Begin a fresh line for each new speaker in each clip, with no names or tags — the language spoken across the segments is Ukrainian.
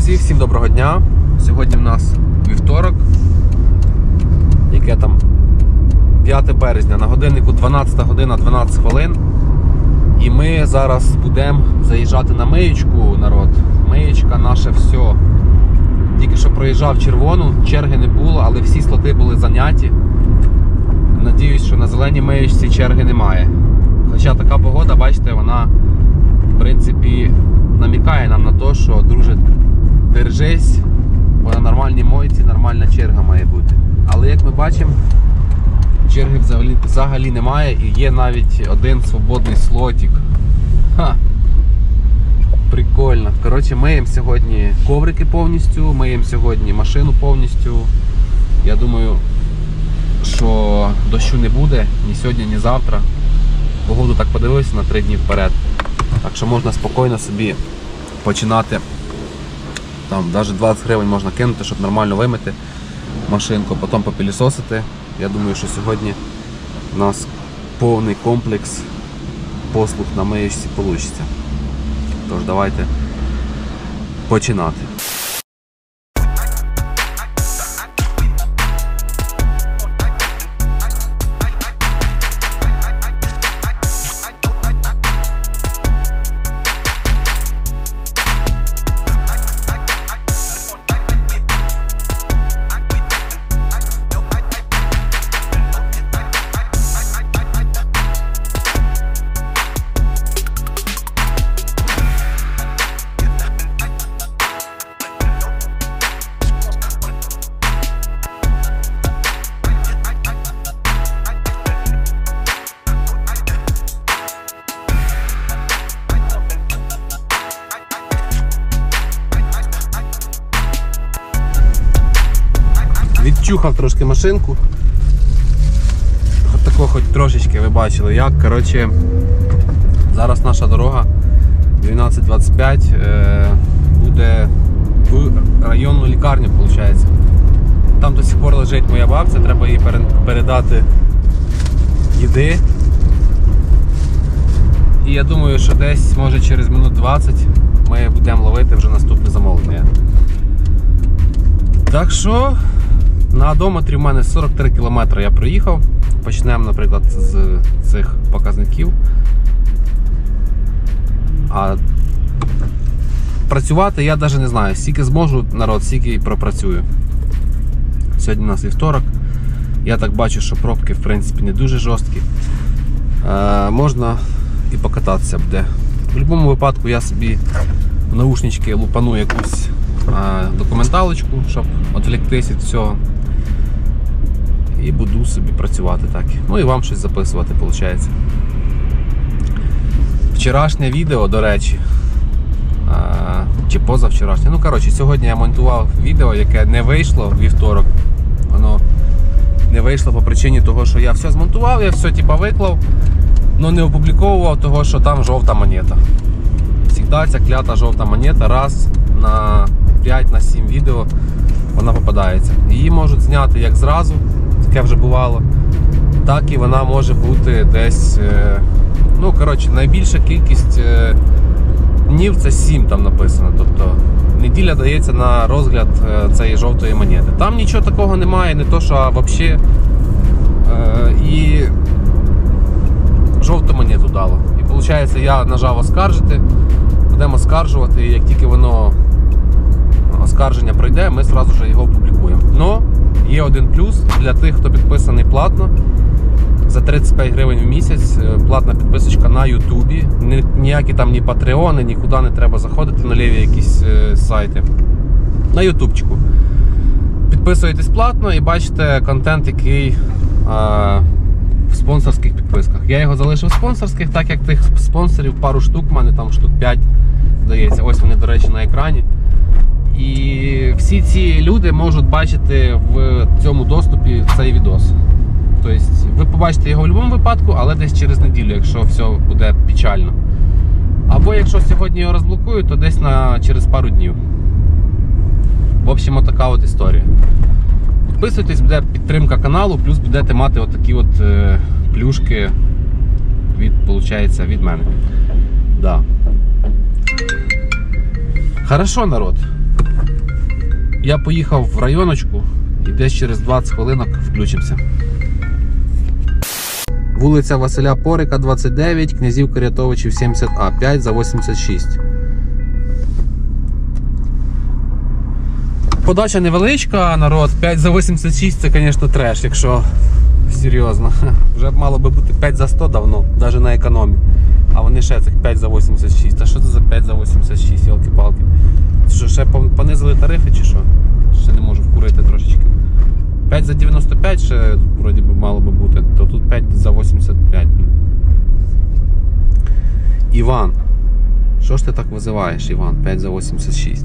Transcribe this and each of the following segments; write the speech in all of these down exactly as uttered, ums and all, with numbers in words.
друзі, всім доброго дня. Сьогодні в нас вівторок, яке там п'яте березня, на годиннику дванадцята година дванадцять хвилин. І ми зараз будемо заїжджати на миєчку, народ. Миєчка наше все. Тільки що проїжджав червону, черги не було, але всі слоти були зайняті. Надіюсь, що на зеленій миєчці черги немає. Хоча така погода, бачите, вона в принципі намікає нам на те, що, друже, держись, бо на нормальній мойці нормальна черга має бути. Але як ми бачимо, черги взагалі, взагалі немає і є навіть один свободний слотик. Ха! Прикольно. Коротше, миємо сьогодні коврики повністю, миємо сьогодні машину повністю. Я думаю, що дощу не буде ні сьогодні, ні завтра. Погоду так подивився на три дні вперед. Так що можна спокійно собі починати. Там навіть двадцять гривень можна кинути, щоб нормально вимити машинку, потім попилісосити. Я думаю, що сьогодні у нас повний комплекс послуг на миєчці вийде. Тож давайте починати. Відчухав трошки машинку. От тако хоч трошечки ви бачили як. Коротше, зараз наша дорога дванадцять двадцять п'ять е, буде в районну лікарню, виходить. Там до сих пор лежить моя бабця, треба їй передати їди. І я думаю, що десь, може через минут двадцять ми будемо ловити вже наступне замовлення. Так що на одометрі в мене сорок три кілометри я проїхав. Почнемо, наприклад, з цих показників. А працювати я навіть не знаю. Скільки зможу, народ, стільки і пропрацюю. Сьогодні у нас вівторок. Я так бачу, що пробки, в принципі, не дуже жорсткі. Е, можна і покататися буде. В будь-якому випадку я собі в наушнички лупану якусь е, документалочку, щоб відвліктись від всього. І буду собі працювати так. Ну і вам щось записувати, виходить. Вчорашнє відео, до речі, а, чи позавчорашнє. Ну, коротше, сьогодні я монтував відео, яке не вийшло в вівторок. Воно не вийшло по причині того, що я все змонтував, я все типа виклав, але не опубліковував того, що там жовта монета. Завжди ця клята жовта монета раз на п'ять сім відео вона попадається. Її можуть зняти як зразу, таке вже бувало, так і вона може бути десь, ну, коротше, найбільша кількість днів це сім там написано, тобто неділя дається на розгляд цієї жовтої монети. Там нічого такого немає, не то що а взагалі, і жовту монету дало. І виходить, я нажав оскаржити, будемо оскаржувати, і як тільки воно оскарження пройде, ми одразу ж його опублікуємо. Но є один плюс для тих, хто підписаний платно. За тридцять п'ять гривень в місяць платна підписочка на Ютубі. Ніякі там ні патреони, нікуди не треба заходити на ліві якісь е, сайти. На ютубчику. Підписуєтесь платно і бачите контент, який е, в спонсорських підписках. Я його залишив в спонсорських, так як тих спонсорів пару штук, в мене там штук п'ять, здається. Ось вони, до речі, на екрані. І всі ці люди можуть бачити в цьому доступі цей відос. Тобто ви побачите його в будь-якому випадку, але десь через неділю, якщо все буде печально. Або якщо сьогодні його розблокують, то десь на, через пару днів. В общем, отака от історія. Підписуйтесь, буде підтримка каналу, плюс будете мати отакі от е, плюшки від, виходить, від мене. Да. Хорошо, народ. Я поїхав в районочку і десь через двадцять хвилинок включимося. Вулиця Василя Порика, двадцять дев'ять, Князів Карятовичів сімдесят А, п'ять за вісімдесят шість. Подача невеличка, народ, п'ять за вісімдесят шість це, звісно, треш, якщо серйозно. Вже б мало би бути п'ять за сто давно, навіть на економі. А вони ще цих п'ять за вісімдесят шість. А що це за п'ять за вісімдесят шість, йолки-палки? Що, ще понизили тарифи чи що? Ще не можу вкурити трошечки. п'ять за дев'яносто п'ять ще вроді би мало би бути, то тут п'ять за вісімдесят п'ять. Іван, що ж ти так визиваєш, Іван? п'ять за вісімдесят шість.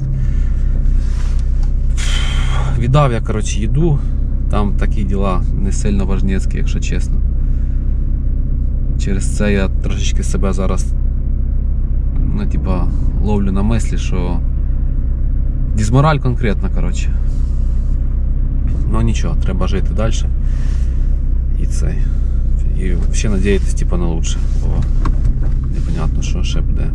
Віддав я, коротше, їду. Там такі діла не сильно важнецькі, якщо чесно. Через це я трошечки себе зараз, ну, типа, ловлю на мислі, що дізмораль конкретна, коротше. Ну нічого, треба жити далі. І цей. І ще надіятись, типа, на лучше. Бо непонятно, що ще буде.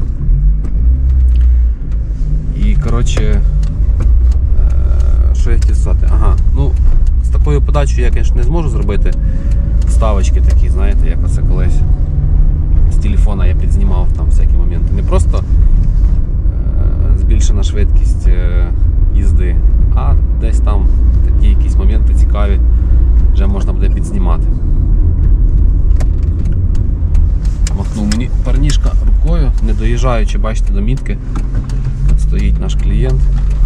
І, коротше, що я хотів сказати? Ага, ну, з такою подачею я, звісно, не зможу зробити вставочки такі, знаєте, як оце колись. З телефона я підзнімав там всякі моменти. Не просто е збільшена швидкість е їзди, а десь там такі якісь моменти цікаві вже можна буде підзнімати. Махнув мені парнішка рукою, не доїжджаючи, бачите, до мітки, стоїть наш клієнт.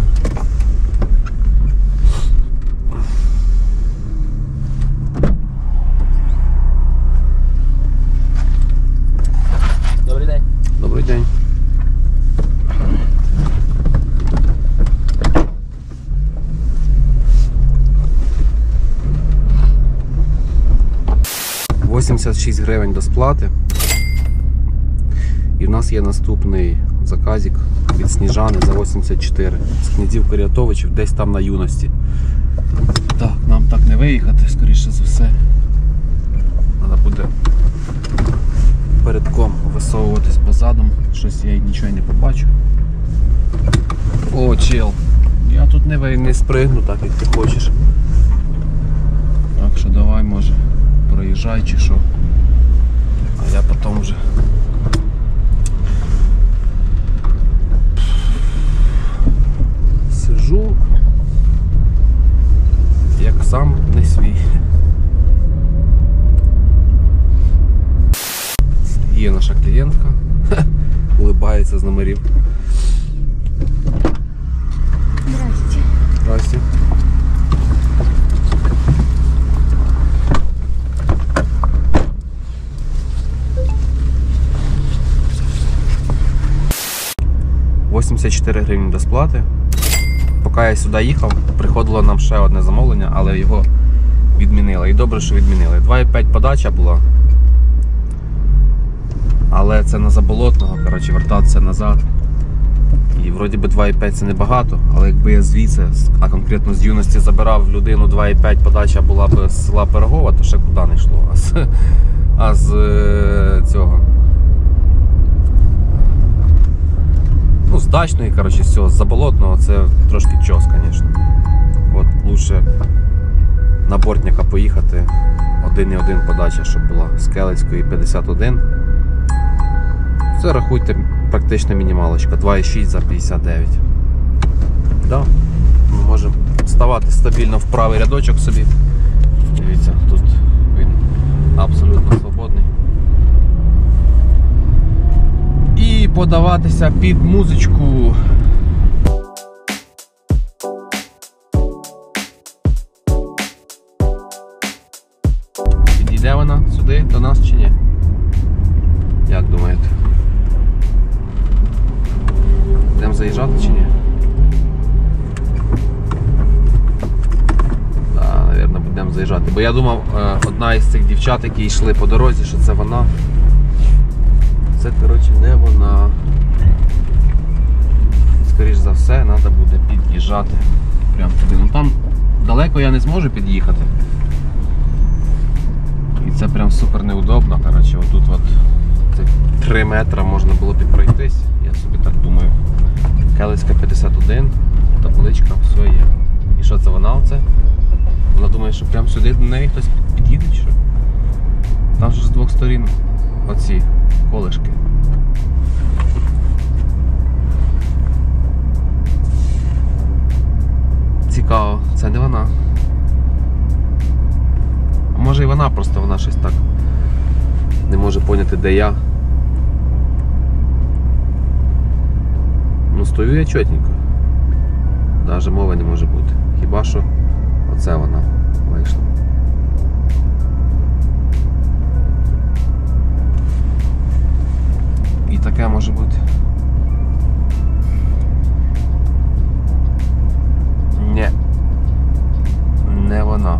Добрий день.
Добрий день. вісімдесят шість гривень до сплати. І в нас є наступний заказик від Сніжани за вісімдесят чотири. З Князів Карятовичів, десь там на юності. Так, нам так не виїхати, скоріше за все. Треба буде передком висовуватись позадом. Щось я нічого не побачу. О, чел. Я тут не, не спригну так, як ти хочеш. Так що давай, може, проїжджай чи що. А я потім вже. Сижу, як сам не свій. Є наша клієнтка, улибається з номерів.
Здрасте.
Здрасте. вісімдесят чотири гривні до сплати. Поки я сюди їхав, приходило нам ще одне замовлення, але його відмінили. І добре, що відмінили. два і п'ять подача була. Але це на Заболотного, коротше, вертатися назад. І вроді би два і п'ять це небагато, але якби я звідси, а конкретно з юності забирав людину, два і п'ять подача була б з села Пирогова, то ще куди не йшло. А з, а з цього. Ну, з Дачної, коротше, все, з Заболотного це трошки чос, звісно. От лучше на Бортняка поїхати, один і один подача, щоб була з Келицької п'ятдесят один. Це рахуйте практично мінімалочка, два і шість за п'ятдесят дев'ять. Да. Ми можемо ставати стабільно в правий рядочок собі. Дивіться, тут він абсолютно свободний. І подаватися під музичку. Підійде вона сюди до нас чи ні? Як думаєте? Будемо заїжджати чи ні? Так, да, мабуть, будемо заїжджати. Бо я думав, одна із цих дівчат, які йшли по дорозі, що це вона. Це, коротше, не вона. Скоріш за все, треба буде під'їжджати прямо туди. Ну там далеко я не зможу під'їхати. І це прям супер неудобно. Коротше, отут от три метри можна було б пройтись. Я собі так думаю. Келицька п'ятдесят один, табличка, все є. вона оце. Вона думає, що прямо сюди до неї хтось під'їде чи що? Там же з двох сторін оці колишки. Цікаво, це не вона. А може і вона, просто вона щось так не може поняти, де я. Ну стою я чотенько. Навіть мови не може бути. Хіба що оце вона вийшла. І таке може бути. Ні. Не вона.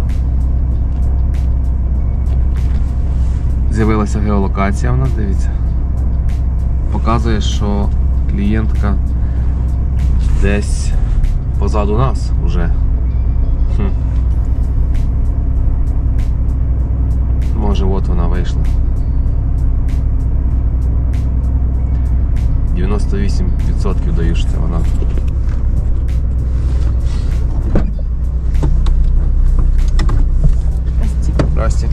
З'явилася геолокація в нас, дивіться. Показує, що клієнтка десь позаду нас уже. Хм. Може, от вона вийшла. дев'яносто вісім відсотків даю, що це вона. Здрасте.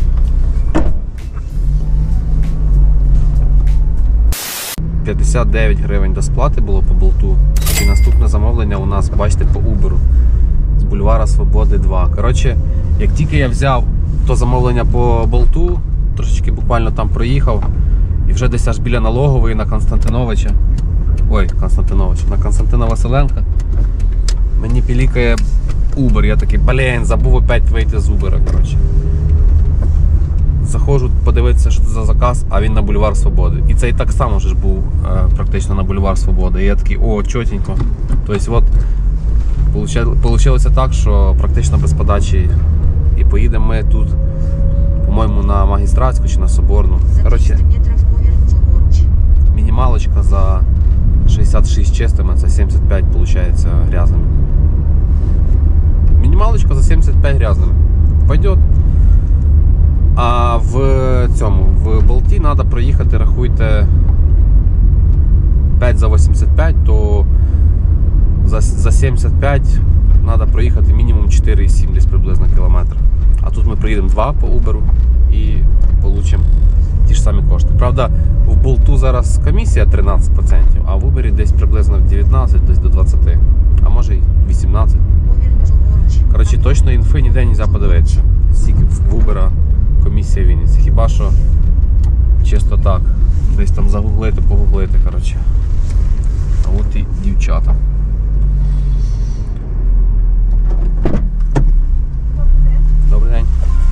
п'ятдесят дев'ять гривень до сплати було по болту. І наступне замовлення у нас, бачите, по Uber з бульвара Свободи два. Коротше, як тільки я взяв то замовлення по болту, трошечки буквально там проїхав, і вже десь аж біля Налогової на Константиновича. Ой, Константиновича, на Константина Василенка. Мені пілікає Uber. Я такий, блін, забув опять вийти з Uber, коротше. Заходжу подивитися, що це за заказ, а він на бульвар Свободи. І цей так само ж був е, практично на бульвар Свободи. І я такий, о, чотенько. Тобто, от, вийшло так, що практично без подачі. І поїдемо ми тут, по-моєму, на Магістратську чи на Соборну. Коротше, мінімалочка за шістдесят шість чистими, це сімдесят п'ять, виходить, грязними. Мінімалочка за сімдесят п'ять грязними. Пойдет. А в цьому, в болті треба проїхати, рахуйте, п'ять за вісімдесят п'ять, то за, за сімдесят п'ять треба проїхати мінімум чотири цілих сім десь приблизно кілометр. А тут ми приїдемо два по Uber і отримаємо ті ж самі кошти. Правда, в болту зараз комісія тринадцять відсотків, а в Uber десь приблизно дев'ятнадцять, десь до двадцяти, а може й вісімнадцять. Коротше, точно інфи ніде не можна подивитися. Скільки в Uber комісія в Вінниці. Хіба що чисто так. Десь там загуглити, погуглити, коротше. А от і дівчата. Добрий день.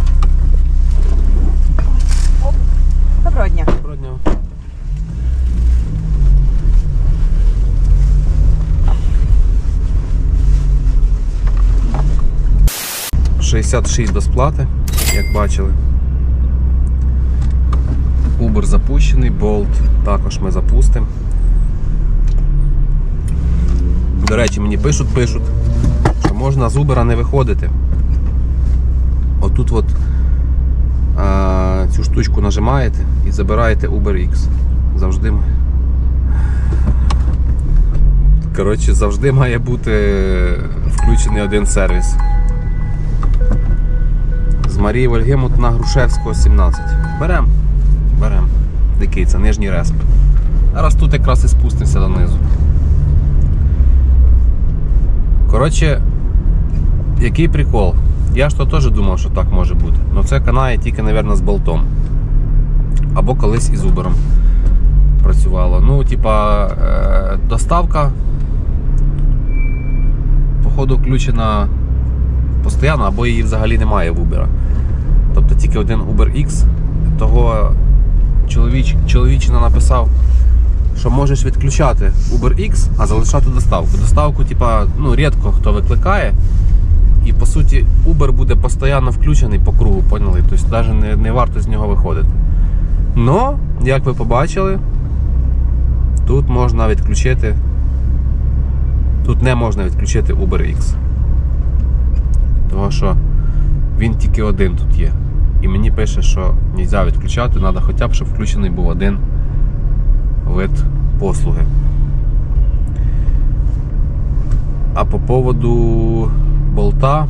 Доброго дня.
Доброго дня. шістдесят шість до сплати, як бачили. Uber запущений, Bolt також ми запустимо. До речі, мені пишуть, пишуть, що можна з Uber не виходити. Отут от а, цю штучку нажимаєте і забираєте UberX. Завжди. Коротше, завжди має бути включений один сервіс. З Марії Вальгемут на Грушевського сімнадцять. Берем. Берем. Який це? Нижній Респ. Зараз тут якраз і спустимося донизу. Коротше, який прикол. Я ж то теж думав, що так може бути. Но це канає тільки, мабуть, з болтом. Або колись із Uber'ом працювало. Ну, типа, доставка походу включена постійно, або її взагалі немає в Uber. Тобто тільки один UberX. Того чоловіч, чоловічина написав, що можеш відключати UberX, а залишати доставку. Доставку, типа, ну, рідко хто викликає. І по суті Uber буде постійно включений по кругу, поняли? Тобто навіть не, не варто з нього виходити. Но, як ви побачили, тут можна відключити, тут не можна відключити UberX. Тому що він тільки один тут є. І мені пише, що не можна відключати, треба хоча б, щоб включений був один вид послуги. А по поводу болта.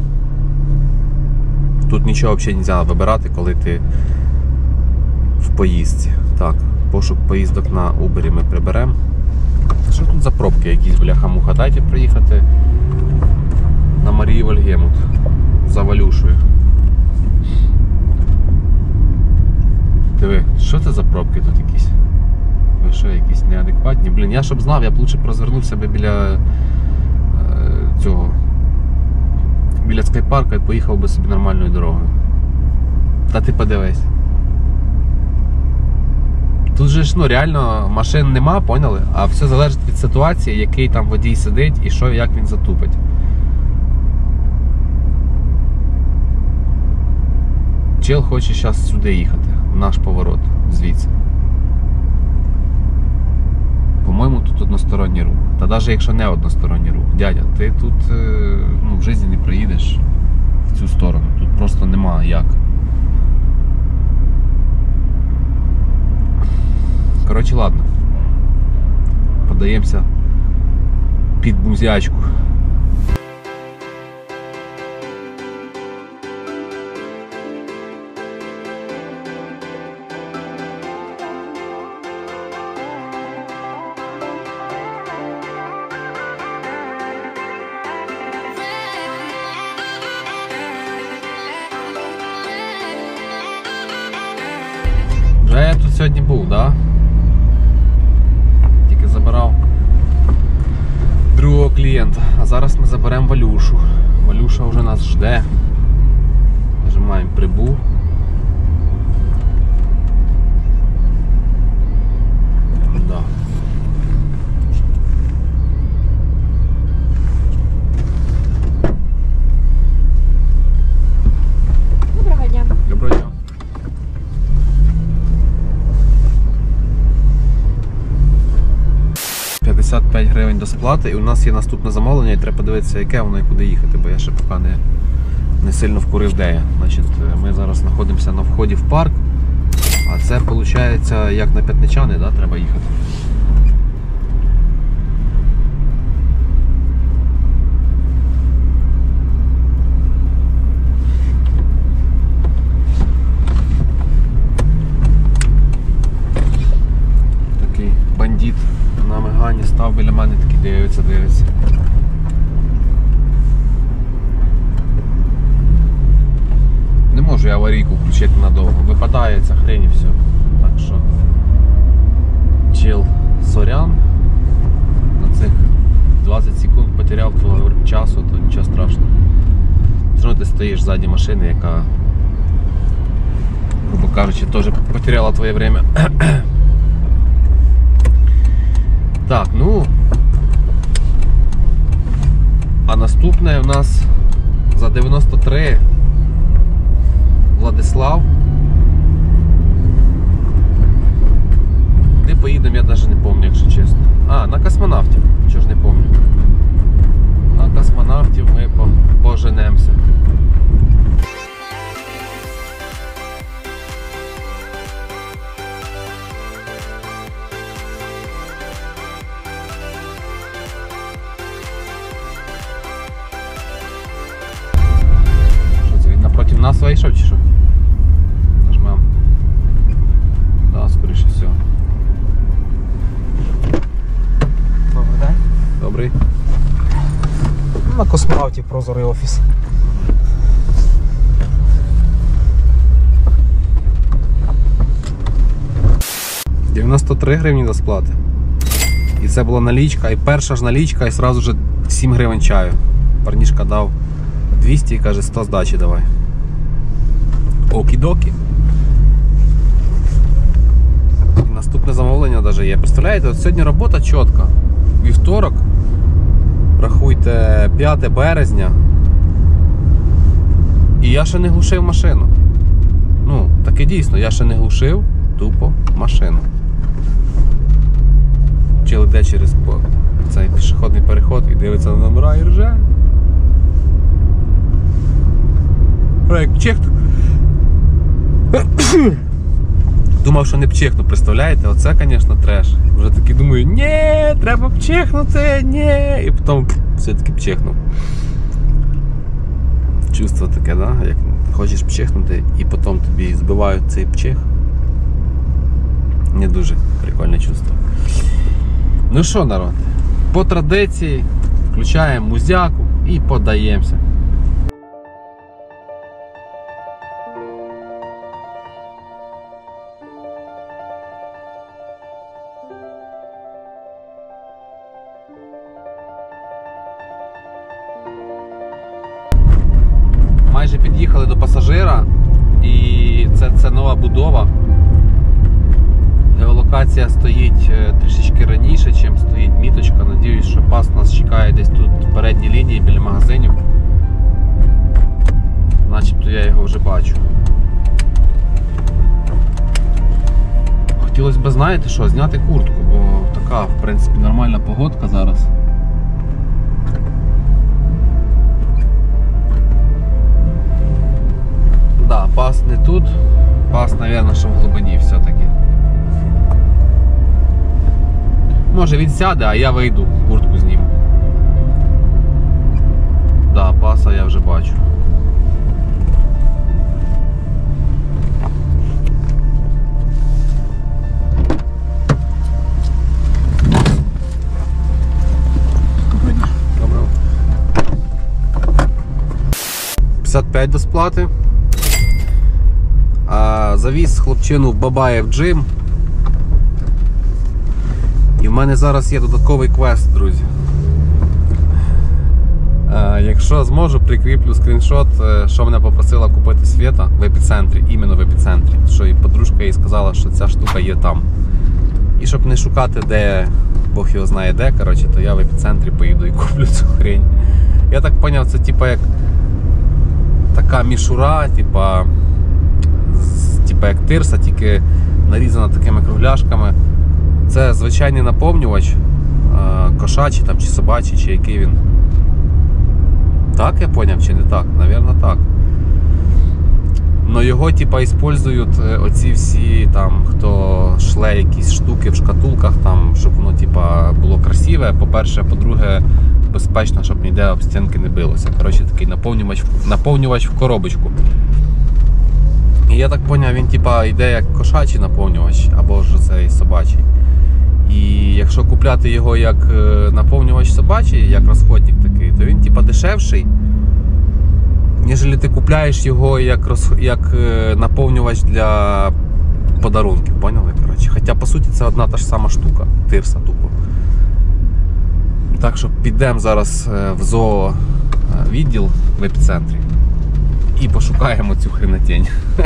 Тут нічого взагалі не можна вибирати, коли ти в поїздці. Так, пошук поїздок на Uber ми приберемо. Що тут за пробки якісь, бляха-муха? Дайте проїхати на Марії Вольгемут за Валюшою. Диви, що це за пробки тут якісь? Ви що, якісь неадекватні? Блін, я щоб знав, я б лучше розвернув себе біля е, цього біля скайпарка і поїхав би собі нормальною дорогою. Та ти подивись. Тут же ж, ну, реально машин нема, поняли? А все залежить від ситуації, який там водій сидить і що, як він затупить. Чел хоче зараз сюди їхати, в наш поворот, звідси. По-моєму, тут односторонній рух. Та навіть якщо не односторонній рух, дядя, ти тут ну, в житті не проїдеш в цю сторону. Тут просто нема як. Коротше, ладно. Подаємося під бузячку. Вже я тут сьогодні був, да? Тільки забирав другого клієнта. А зараз ми заберемо Валюшу. Валюша вже нас жде. Нажимаємо прибув. Да.
Доброго дня.
Доброго дня. п'ятдесят п'ять гривень до сплати, і у нас є наступне замовлення, і треба подивитися, яке воно і куди їхати, бо я ще поки не, не сильно вкурив, де я. Значить, ми зараз знаходимося на вході в парк, а це виходить, як на П'ятничани, да, треба їхати. Такий бандит на Мегані став біля мене, такий дивиться, дивиться. Не можу я аварійку включити надовго. Випадає ця хрень і все. Так що чел, сорян. На цих двадцять секунд потеряв твого часу, то нічого страшного. Все одно ти стоїш ззаді машини, яка, грубо кажучи, теж потеряла твоє время. Так, ну, а наступне у нас за дев'яносто три Владислав. Куди поїдемо, я навіть не пам'ятаю, якщо чесно. А, на космонавтів, що ж не пам'ятаю. На космонавтів ми поженемося. Напротив нас вийшов чи що? Нажмем. Да, скоріше всього.
Добрий день.
Добрий.
На космонавті прозорий офіс.
дев'яносто три гривні до сплати. І це була налічка, і перша ж налічка, і одразу ж сім гривень чаю. Парнішка дав двісті і каже, сто здачі давай. Окі-докі. І наступне замовлення навіть є. Представляєте, от сьогодні робота чітка. Вівторок, рахуйте, п'яте березня. І я ще не глушив машину. Ну, таке дійсно, я ще не глушив тупо машину. Чел йде через цей пішохідний переход і дивиться на номера і рже. Як чехну. Думав, що не пчехну, представляєте? Оце, звісно, треш. Вже таки думаю, ні, треба пчехнути, ні. І потім все-таки пчехнув. чувство таке, да? Як хочеш пчихнути і потім тобі збивають цей пчих. Не дуже прикольне чувство. Ну що, народ, по традиції включаємо музяку і подаємося. Майже під'їхали до пасажира, і це, це нова будова. Геолокація стоїть трішечки раніше, ніж стоїть міточка. Надіюсь, що пас нас чекає десь тут в передній лінії біля магазинів. Начебто я його вже бачу. Хотілося б, знаєте що, зняти куртку, бо така, в принципі, нормальна погодка зараз. Да, пас не тут, пас, мабуть, що в глибині все-таки. Може він сяде, а я вийду, куртку зніму. Да, паса я вже бачу. Добре. п'ятдесят п'ять до сплати. А, завіз хлопчину в Бабаєв джим. І в мене зараз є додатковий квест, друзі. А, якщо зможу, прикріплю скріншот, що мене попросила купити Свята в епіцентрі, іменно в епіцентрі. Що і подружка їй сказала, що ця штука є там. І щоб не шукати, де, Бог його знає де, коротше, то я в епіцентрі поїду і куплю цю хрень. Я так зрозумів, це типа як така мішура, типа, типа як тирса, тільки нарізана такими кругляшками. Це звичайний наповнювач, кошачий там, чи собачий, чи який він. Так я зрозумів, чи не так? Навірно, так. Но його типа використовують оці всі там, хто шле якісь штуки в шкатулках, там, щоб воно типа було красиве. По-перше, по-друге, безпечно, щоб ніде об стінки не билося. Коротше, такий наповнювач, наповнювач в коробочку. І я так зрозумів, він типа йде як кошачий наповнювач, або ж цей собачий. І якщо купляти його як наповнювач собачий, як розходник такий, то він типа дешевший, ніж ти купляєш його як, роз... як наповнювач для подарунків, поняли? Коротше. Хоча по суті це одна та ж сама штука, тирса тупо. Так що підемо зараз в зоовідділ в епіцентрі і пошукаємо цю хренотень.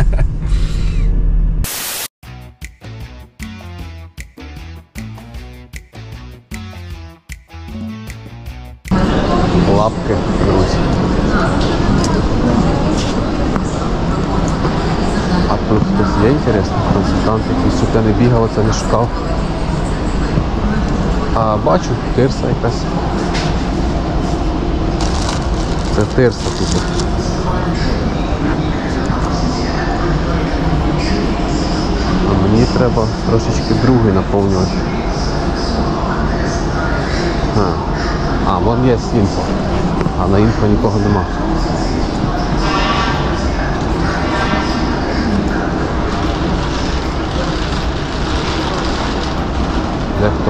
Лапки, друзі. А тут хтось є інтересний консультант, який сюди не бігав, це не шукав. А бачу, тирса якась. Це тирса тут. А мені треба трошечки другий наповнювач. А. А, вон є інфо, а на інфо нікого нема. Де хто?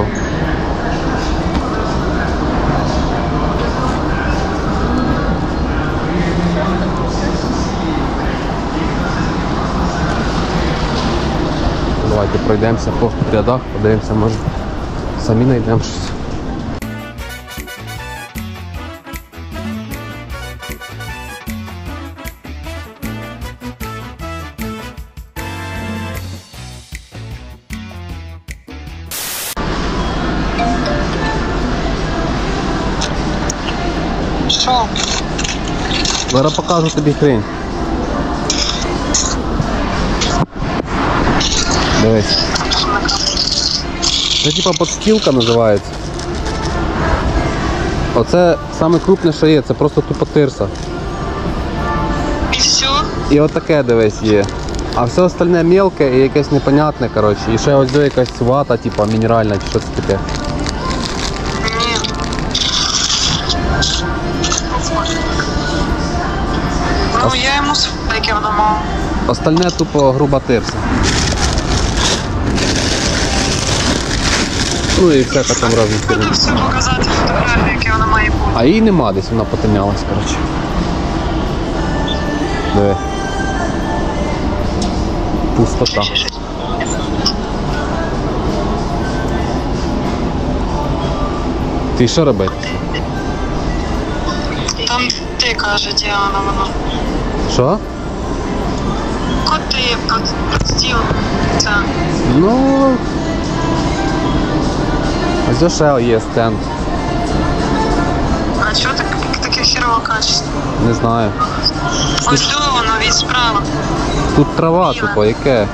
Давайте пройдемося по рядах, подивимося, може самі знайдемо щось.
Що?
Зараз покажу тобі хрень. Дивись. Це типа подстілка називається. Оце саме крупне, що є, це просто тупо тирса.
І все?
І отаке, дивись, є. А все остальне мелке і якесь непонятне, коротше. І ще ось якась вата, типа мінеральна, чи що це таке.
Ні. Ну, я йому яке воно мав.
Остальне тупо груба тирса. Ну і всяка там разна
Буду
херня.
все показати фотографію, яке воно має бути.
А її нема, десь вона потемнялась, коротше. Диви. Пустота.
Ще щось.
Ти що робити?
Там ти, каже, Діана, воно.
Що?
Коти, під стіл. Це.
Ну. Ось ще є стенд.
А чого так, таке херове качество?
Не знаю.
Ось до воно від справа.
Тут трава тупо, яке?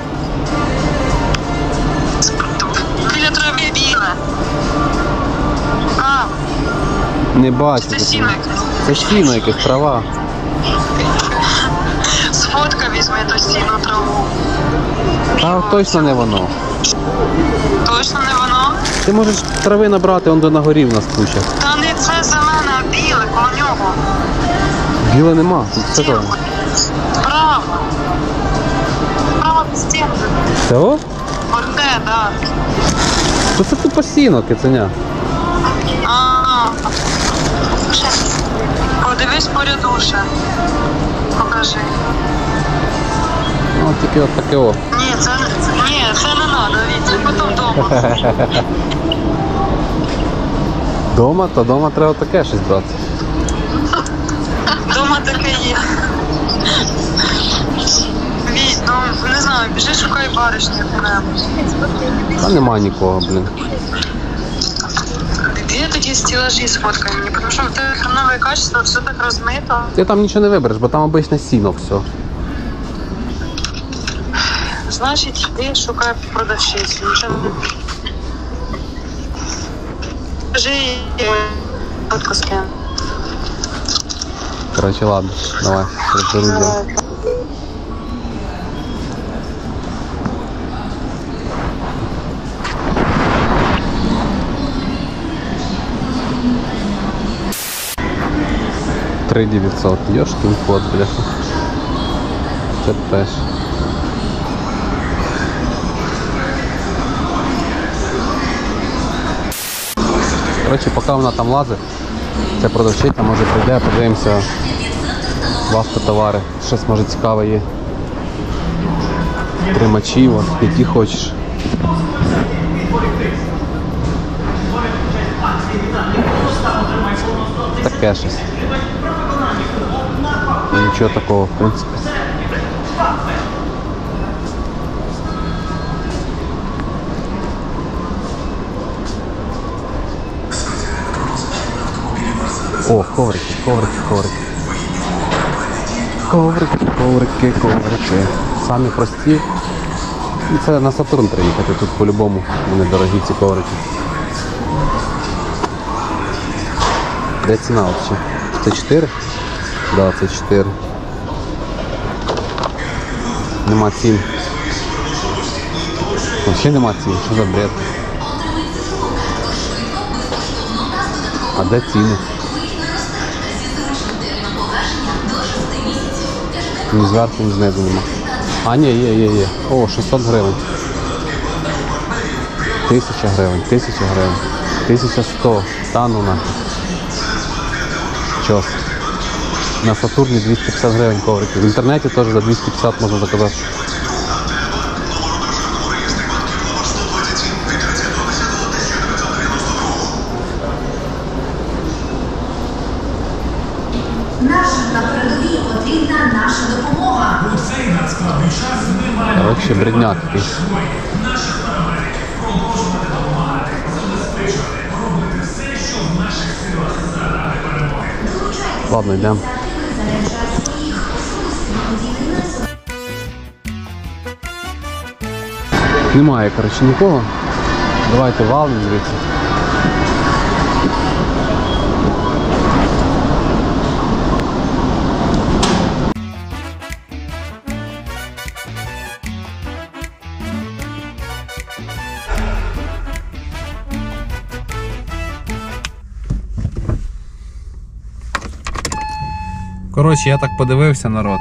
Біля трави біле. А,
Не бачу.
це
тут.
сіно якесь.
Це сіно якесь, трава.
Сфотка візьме ту сіну траву.
Та точно не воно.
Точно не воно?
Ти можеш трави набрати, он до на горі в нас куча.
Та не це зелене, а біле, коло нього.
Біле нема, тут все
Стінку.
добре.
Справа. Справа від стінки.
Це о?
Оте, да.
То це тупо сіно, киценя.
А. Подивись по ряду ще. Покажи.
Ну, тільки от таке о.
Ні, це, ні, це не треба, Вітя, потім вдома.
Дома, то дома треба таке щось брати.
Дома таке є. Віть, ну, не знаю, біжи шукай баришню яку-небудь.
Та нема нікого, блін.
Де такі стелажі з фотками? Тому що в тебе хренове качество, все так розмито.
Ти там нічого не вибереш, бо там обичне сіно все.
Значить, ти шукай продавщицю. Нічого не... Скажи їй фотку скину.
Коротше, ладно, давай, розберусь. три дев'ятсот, ёшкин кот, бляха. Це теж. Коротше, поки вона там лазить, ця продавчиця може прийде, подивимося в автотовари. Щось може цікаве є. Тримачі, от, які хочеш. Таке щось. Нічого такого, в принципі. О, коврики, коврики, коврики. Коврики, коврики, коврики. Самі прості. І це на Сатурн приїхати, тут по-любому вони дорогі ці коврики. Де ціна взагалі? Це чотири? Да, це чотири. Нема цін. Взагалі нема цін, що за бред? А де ціни? Ні зверху, ні знизу нема. А, ні, є, є, є. О, шістсот гривень. Тисяча гривень, тисяча гривень. Тисяча сто. Та ну нахуй. Чос. На Сатурні двісті п'ятдесят гривень коврики. В інтернеті теж за двісті п'ятдесят можна заказати.
Наша на передовій потрібна наша допомога.
У цей надскладний час немає.
Коротше, бредняк якийсь.
Наших парамедиків продовжувати допомагати, забезпечувати, робити все, що в наших силах заради перемоги.
Ладно, йдемо. Немає, коротше, нікого. Давайте валимо звідси. Коротше, я так подивився, народ.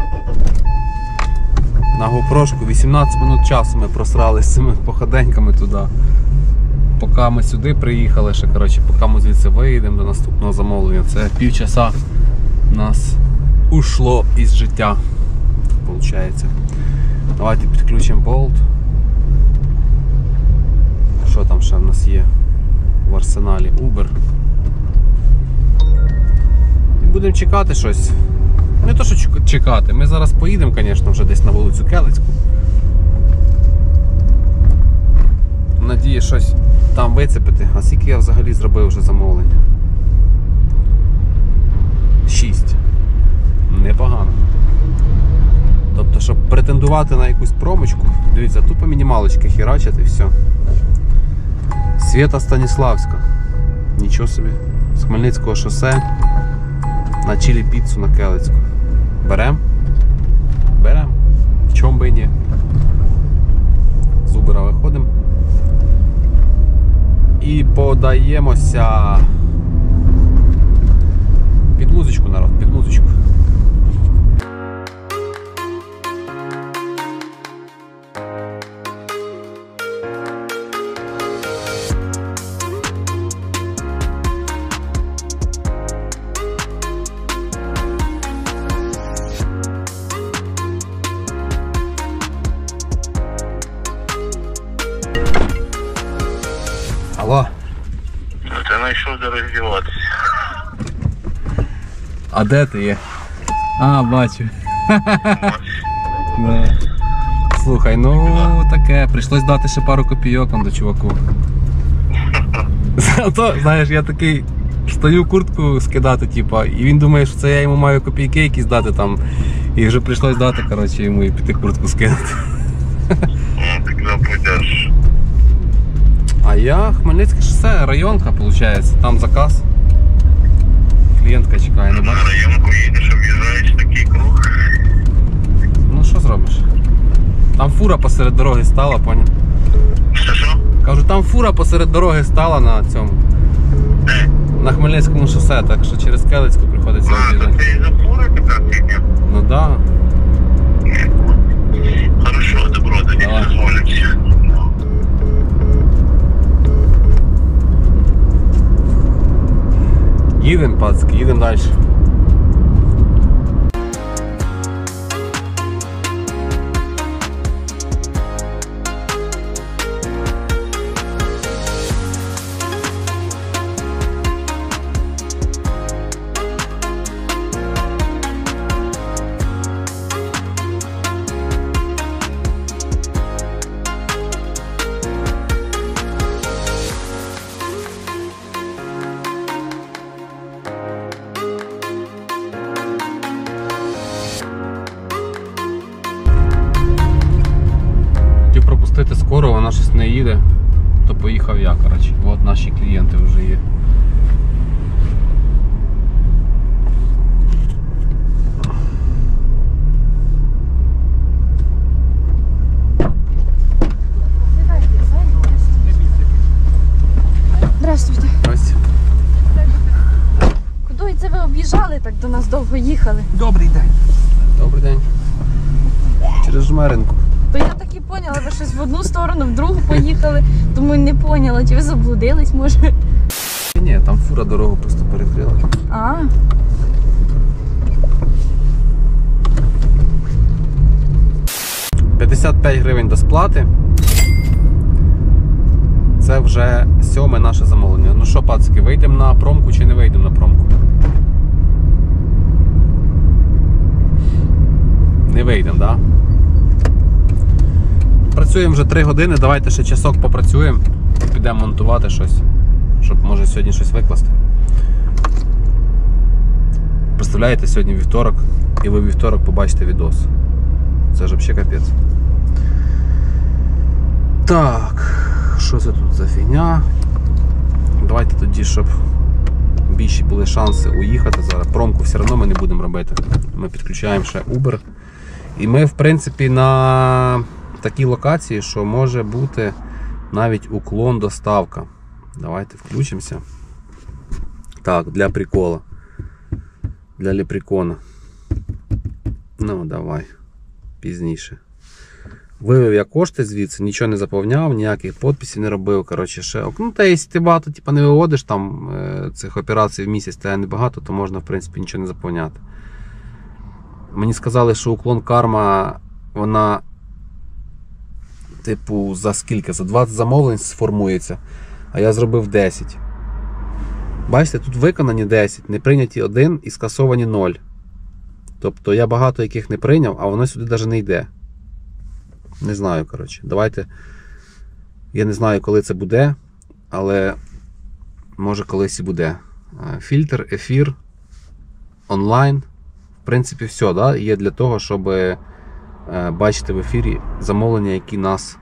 На GoPro-шку вісімнадцять минут часу ми просрали з цими походеньками туди. Поки ми сюди приїхали, ще, коротше, поки ми звідси виїдемо до наступного замовлення. Це півчаса нас ушло із життя, виходить. Давайте підключимо болт. Що там ще в нас є в арсеналі? Uber. І будемо чекати щось. Не то, що чекати, ми зараз поїдемо, звісно, вже десь на вулицю Келицьку. Надію щось там вицепити. А скільки я взагалі зробив вже замовлення? Шість. Непогано. Тобто, щоб претендувати на якусь промочку, дивіться, тупо мінімалочки херачать і все. Свята Станіславська. Нічого собі. З Хмельницького шосе на чилі піцу на Келицьку. Берем? Берем. В чому би і ні. З Убера виходимо. І подаємося під музичку, народ, під музичку. Алло.
Ти знайшов де роздіватися.
А де ти є? А, бачу. Да. Слухай, ну таке, прийшлось дати ще пару копійок до чуваку. Зато, знаєш, я такий стою куртку скидати, типа, і він думає, що це я йому маю копійки якісь дати там. І вже прийшлось дати, коротше, йому і піти куртку скинути.
Ну, ти куди пойдеш?
А я Хмельницьке шосе, районка, виходить, там заказ. Клієнтка чекає, не
На
бачиш?
районку їдеш, об'їжджаєш такий круг.
Ну що зробиш? Там фура посеред дороги стала, поняв?
Що що?
Кажу, там фура посеред дороги стала на цьому.
Де?
На Хмельницькому шосе, так що через Келицьку приходиться
А, то
об'їжджати.
ти за фури така фігня?
Ну да.
Хорошо, добро, тоді
Давай.
дозволимося.
Їдемо, пацки, їдемо далі. Хотів пропустити скоро, вона щось не їде, то поїхав я, коротше. От наші клієнти вже є.
Здравствуйте.
Ось.
Куди це ви об'їжджали, так до нас довго їхали?
Добрий день.
Добрий день. Через Жмеринку.
То я так і поняла, ви щось в одну сторону, в другу поїхали, тому й не поняла, чи ви заблудились, може.
Ні, там фура дорогу просто перекрила.
А,
п'ятдесят п'ять гривень до сплати. Це вже сьоме наше замовлення. Ну що, пацики, вийдемо на промку чи не вийдемо на промку? Не вийдемо, так? Да? Працюємо вже три години, давайте ще часок попрацюємо і підемо монтувати щось, щоб може сьогодні щось викласти. Представляєте, сьогодні вівторок, і ви вівторок побачите відос. Це ж взагалі капець. Так, що це тут за фігня? Давайте тоді, щоб більші були шанси уїхати зараз. Промку все одно ми не будемо робити. Ми підключаємо ще Uber. І ми, в принципі, на такій локації, що може бути навіть уклон доставка. Давайте включимося. Так, для прикола. для лепрекона. Ну, давай. Пізніше. Вивів я кошти звідси, нічого не заповняв, ніяких підписів не робив. Коротше, ще. Ну, та якщо ти багато типу, не виводиш там е, цих операцій в місяць, та небагато, то можна, в принципі, нічого не заповняти. Мені сказали, що уклон карма, вона, типу, за скільки? За двадцять замовлень сформується, а я зробив десять. Бачите, тут виконані десять, не прийняті один і скасовані нуль. Тобто я багато яких не прийняв, а воно сюди навіть не йде. Не знаю, коротше. Давайте. Я не знаю, коли це буде, але може колись і буде. Фільтр, ефір, онлайн. В принципі, все, да? Є для того, щоб бачити в ефірі замовлення, які нас,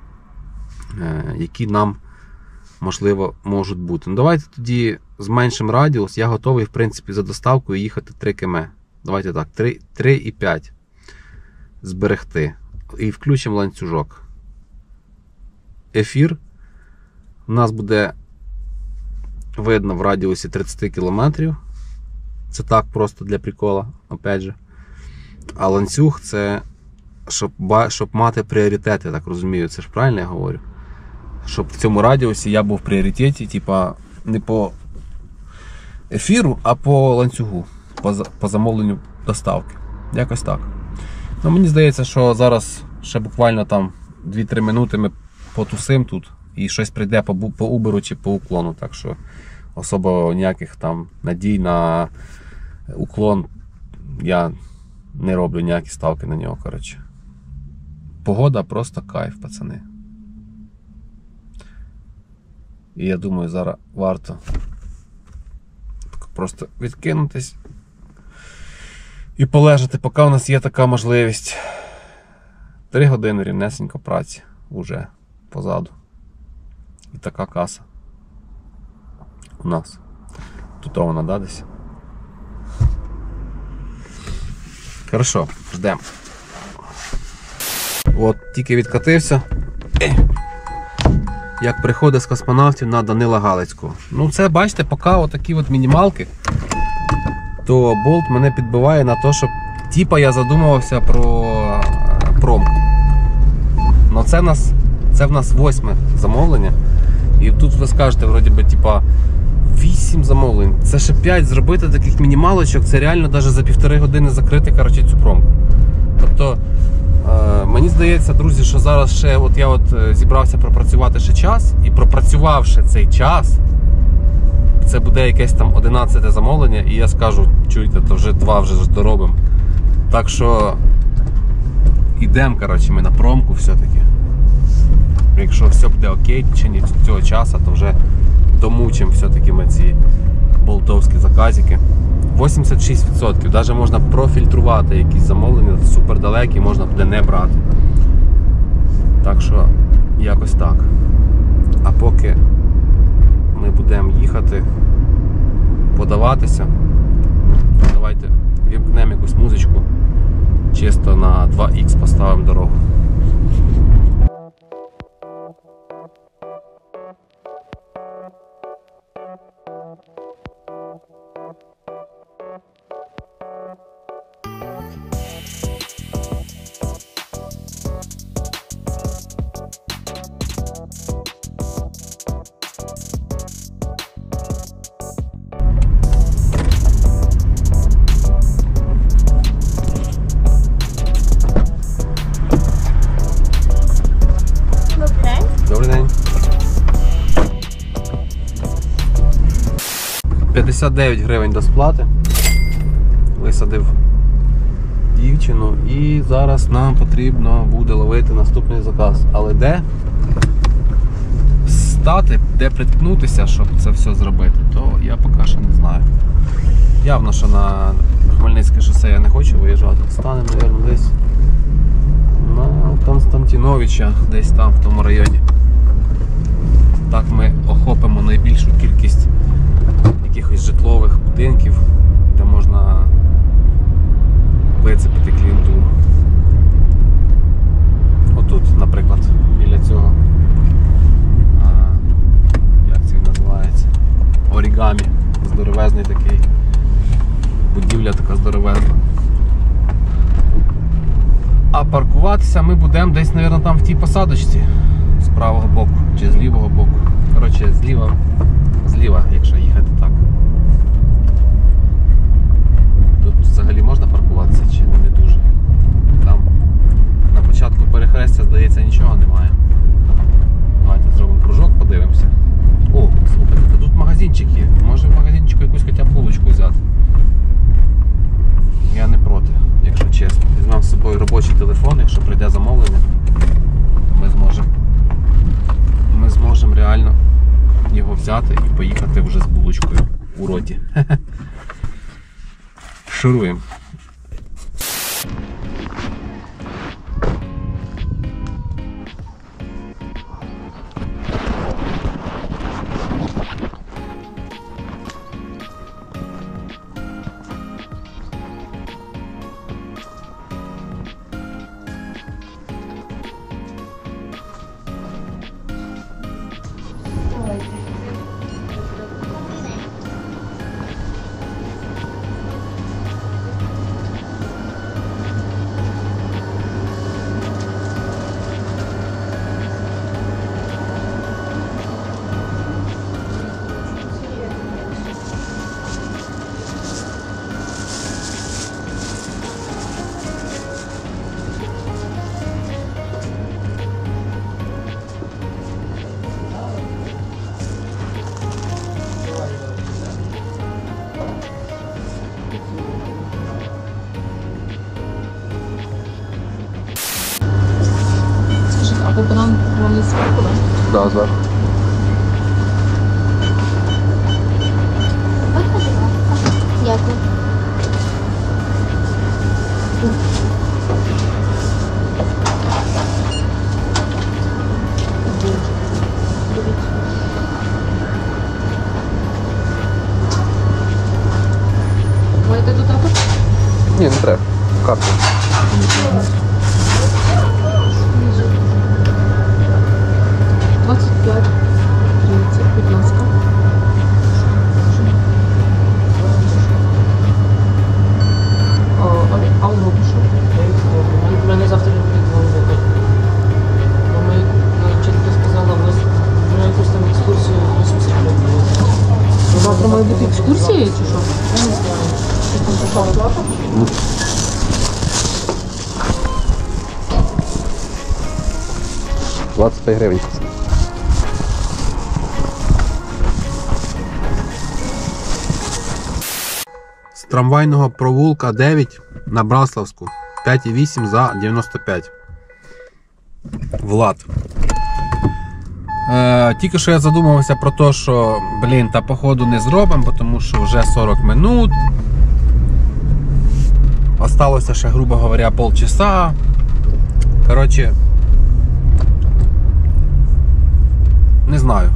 які нам, можливо, можуть бути. Ну, давайте тоді зменшимо радіус. Я готовий, в принципі, за доставкою їхати три кілометри. Давайте так, три і п'ять зберегти. І включимо ланцюжок. Ефір у нас буде видно в радіусі тридцять кілометрів. Це так просто для прикола, опять же. А ланцюг це, щоб, щоб мати пріоритет, я так розумію, це ж правильно я говорю? Щоб в цьому радіусі я був в пріоритеті, типа не по ефіру, а по ланцюгу, по, по замовленню доставки. Якось так. Ну, мені здається, що зараз ще буквально там дві-три минути ми потусим тут і щось прийде по, по Uber чи по уклону. Так що особо ніяких там надій на уклон я не роблю, ніякі ставки на нього, коротше. Погода просто кайф, пацани. І я думаю, зараз варто просто відкинутись і полежати, поки у нас є така можливість. Три години рівнесенько праці уже позаду. І така каса у нас. Тут вона, да, десь? Хорошо, ждемо. От, тільки відкатився. Як приходить з космонавтів на Данила Галицького. Ну це, бачите, поки отакі от мінімалки, то болт мене підбиває на те, щоб типа я задумувався про промку. Но це в нас, це в нас восьме замовлення. І тут ви скажете, вроді би, типа, вісім замовлень. Це ще п'ять зробити таких мінімалочок, це реально навіть за півтори години закрити, коротше, цю промку. Тобто, е, мені здається, друзі, що зараз ще, от я от зібрався пропрацювати ще час, і пропрацювавши цей час, це буде якесь там одинадцяте замовлення, і я скажу, чуєте, то вже два вже ж доробимо. Так що ідемо, коротше, ми на промку все-таки. Якщо все буде окей в течение цього часу, то вже домучимо все-таки ми ці болтовські заказики. вісімдесят шість відсотків. Навіть можна профільтрувати якісь замовлення, супер далекі, можна буде не брати. Так що, якось так. А поки ми будемо їхати, подаватися, давайте вімкнемо якусь музичку, чисто на два ікс поставимо дорогу. Добрий день. п'ятдесят дев'ять гривень до сплати. Висадив дівчину і зараз нам потрібно буде ловити наступний заказ. Але де стати, де приткнутися, щоб це все зробити, то я поки що не знаю. Явно, що на Хмельницьке шосе я не хочу виїжджати. Станемо, мабуть, десь на Константиновича, десь там в тому районі. Так ми охопимо найбільшу кількість якихось житлових будинків, де можна вицепити клієнтуру. Отут, наприклад, біля цього, а, як це називається, орігамі, здоровезний такий, будівля будівля така здоровенна. А паркуватися ми будемо десь, мабуть, там в тій посадочці з правого боку чи з лівого боку. Коротше, зліва, зліва, якщо їхати так. Тут взагалі можна паркуватися чи не дуже? Там на початку перехрестя, здається, нічого немає. Давайте зробимо кружок, подивимося. О, слухайте, тут магазинчик є. Може в магазинчику якусь хоча б булочку взяти. Я не проти, якщо чесно. Візьмемо з собою робочий телефон, якщо прийде замовлення, ми зможемо ми зможемо реально його взяти і поїхати вже з булочкою у роті. Шуруємо.
Або банан вони зверху, так?
Да, зверху.
Дякую.
Будете тут також?
Ні, не треба. Карту.
двадцять п'ять тридцять, будь ласка. А у року що?
У мене завтра не буде голови. Бо ми вчителька сказала, в нас на якусь там екскурсію вісімдесят гривень.
Завтра має бути екскурсія чи що?
Я не знаю. Чи там така оплата?
двадцять п'ять гривень. З трамвайного провулка дев'ять на Браславську п'ять і вісім за дев'яносто п'ять. Влад. Е, тільки що я задумався про те, що, блін, та походу не зробимо, тому що вже сорок минут. Осталося ще, грубо говоря, полчаса. Коротше, не знаю.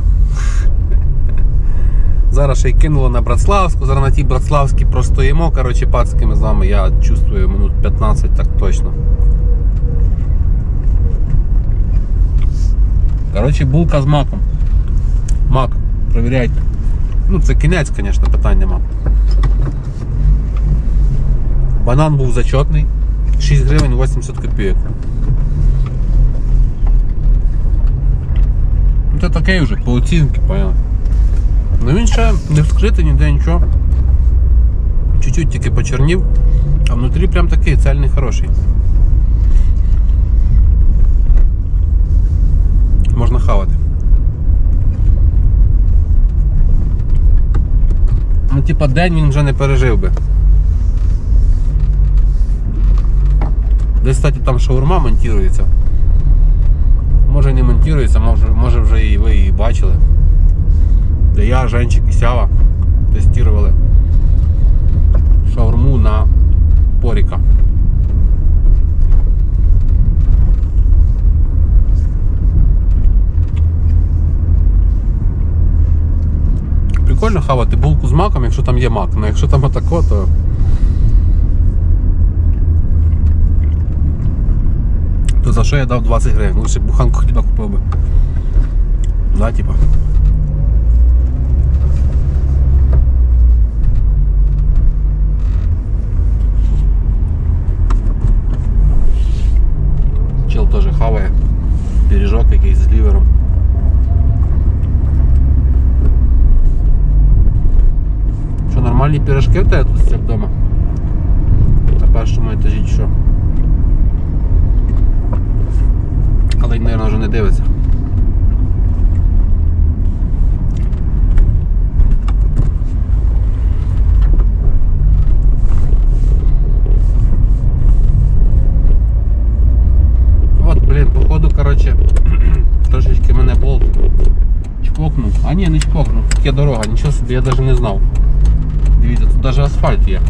Зараз ще й кинуло на Братславську, зараз на тій Братславській простоїмо, коротше, пацькими з вами, я чувствую минут п'ятнадцять, так точно. Коротше, булка з маком. Мак, перевіряйте. Ну, це кінець, звісно, питань нема. Банан був зачетний, шість гривень вісімдесят копійок. Ну, це таке вже, по оцінки, поняли. Ну він ще не вскритий, ніде нічого. Чуть-чуть тільки почернів, а внутрі прям такий цельний, хороший. Можна хавати. Ну, типа, день він вже не пережив би. Десь, кстати, там шаурма монтується. Може не монтується, може, може вже і ви її бачили. Де я, Женчик і Сява тестували шаурму на Поріка. Прикольно хавати булку з маком, якщо там є мак. Ну якщо там отако, то... То за що я дав двадцять гривень? Лучше буханку хліба купив би. Да, типа. пірожки в тебе тут все вдома? На першому етажі чи що? Але й, мабуть, вже не дивиться. От, блін, походу, коротше, трошечки мене болт чпокнув. А ні, не чпокнув, тут є дорога, нічого собі, я навіть не знав. Дивіться, тут навіть асфальт є.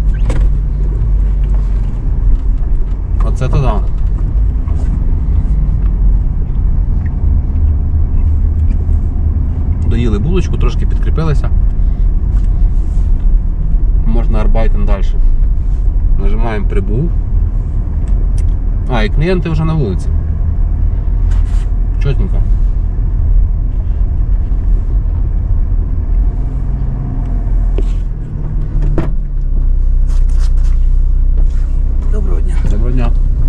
Оце туди. Доїли булочку, трошки підкріпилися. Можна арбайтен далі. Нажимаємо прибув. А, і клієнти вже на вулиці. Чотненько.
Доброго дня.
Доброго дня.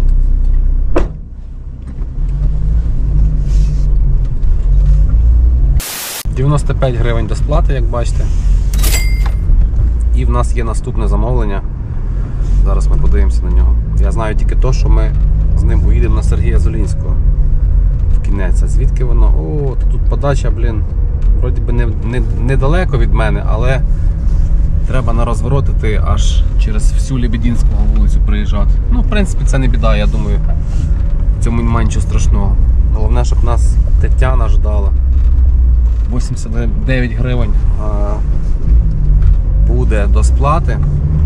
дев'яносто п'ять гривень до сплати, як бачите. І в нас є наступне замовлення. Зараз ми подивимося на нього. Я знаю тільки то, що ми з ним поїдемо на Сергія Золінського в кінець. А звідки воно? О, тут подача, блін, вроді би не, не, недалеко від мене, але треба на розворотити аж через всю Лебединського вулицю приїжджати. Ну, в принципі, це не біда, я думаю, в цьому немає нічого страшного. Головне, щоб нас Тетяна ждала. вісімдесят дев'ять гривень а, буде до сплати.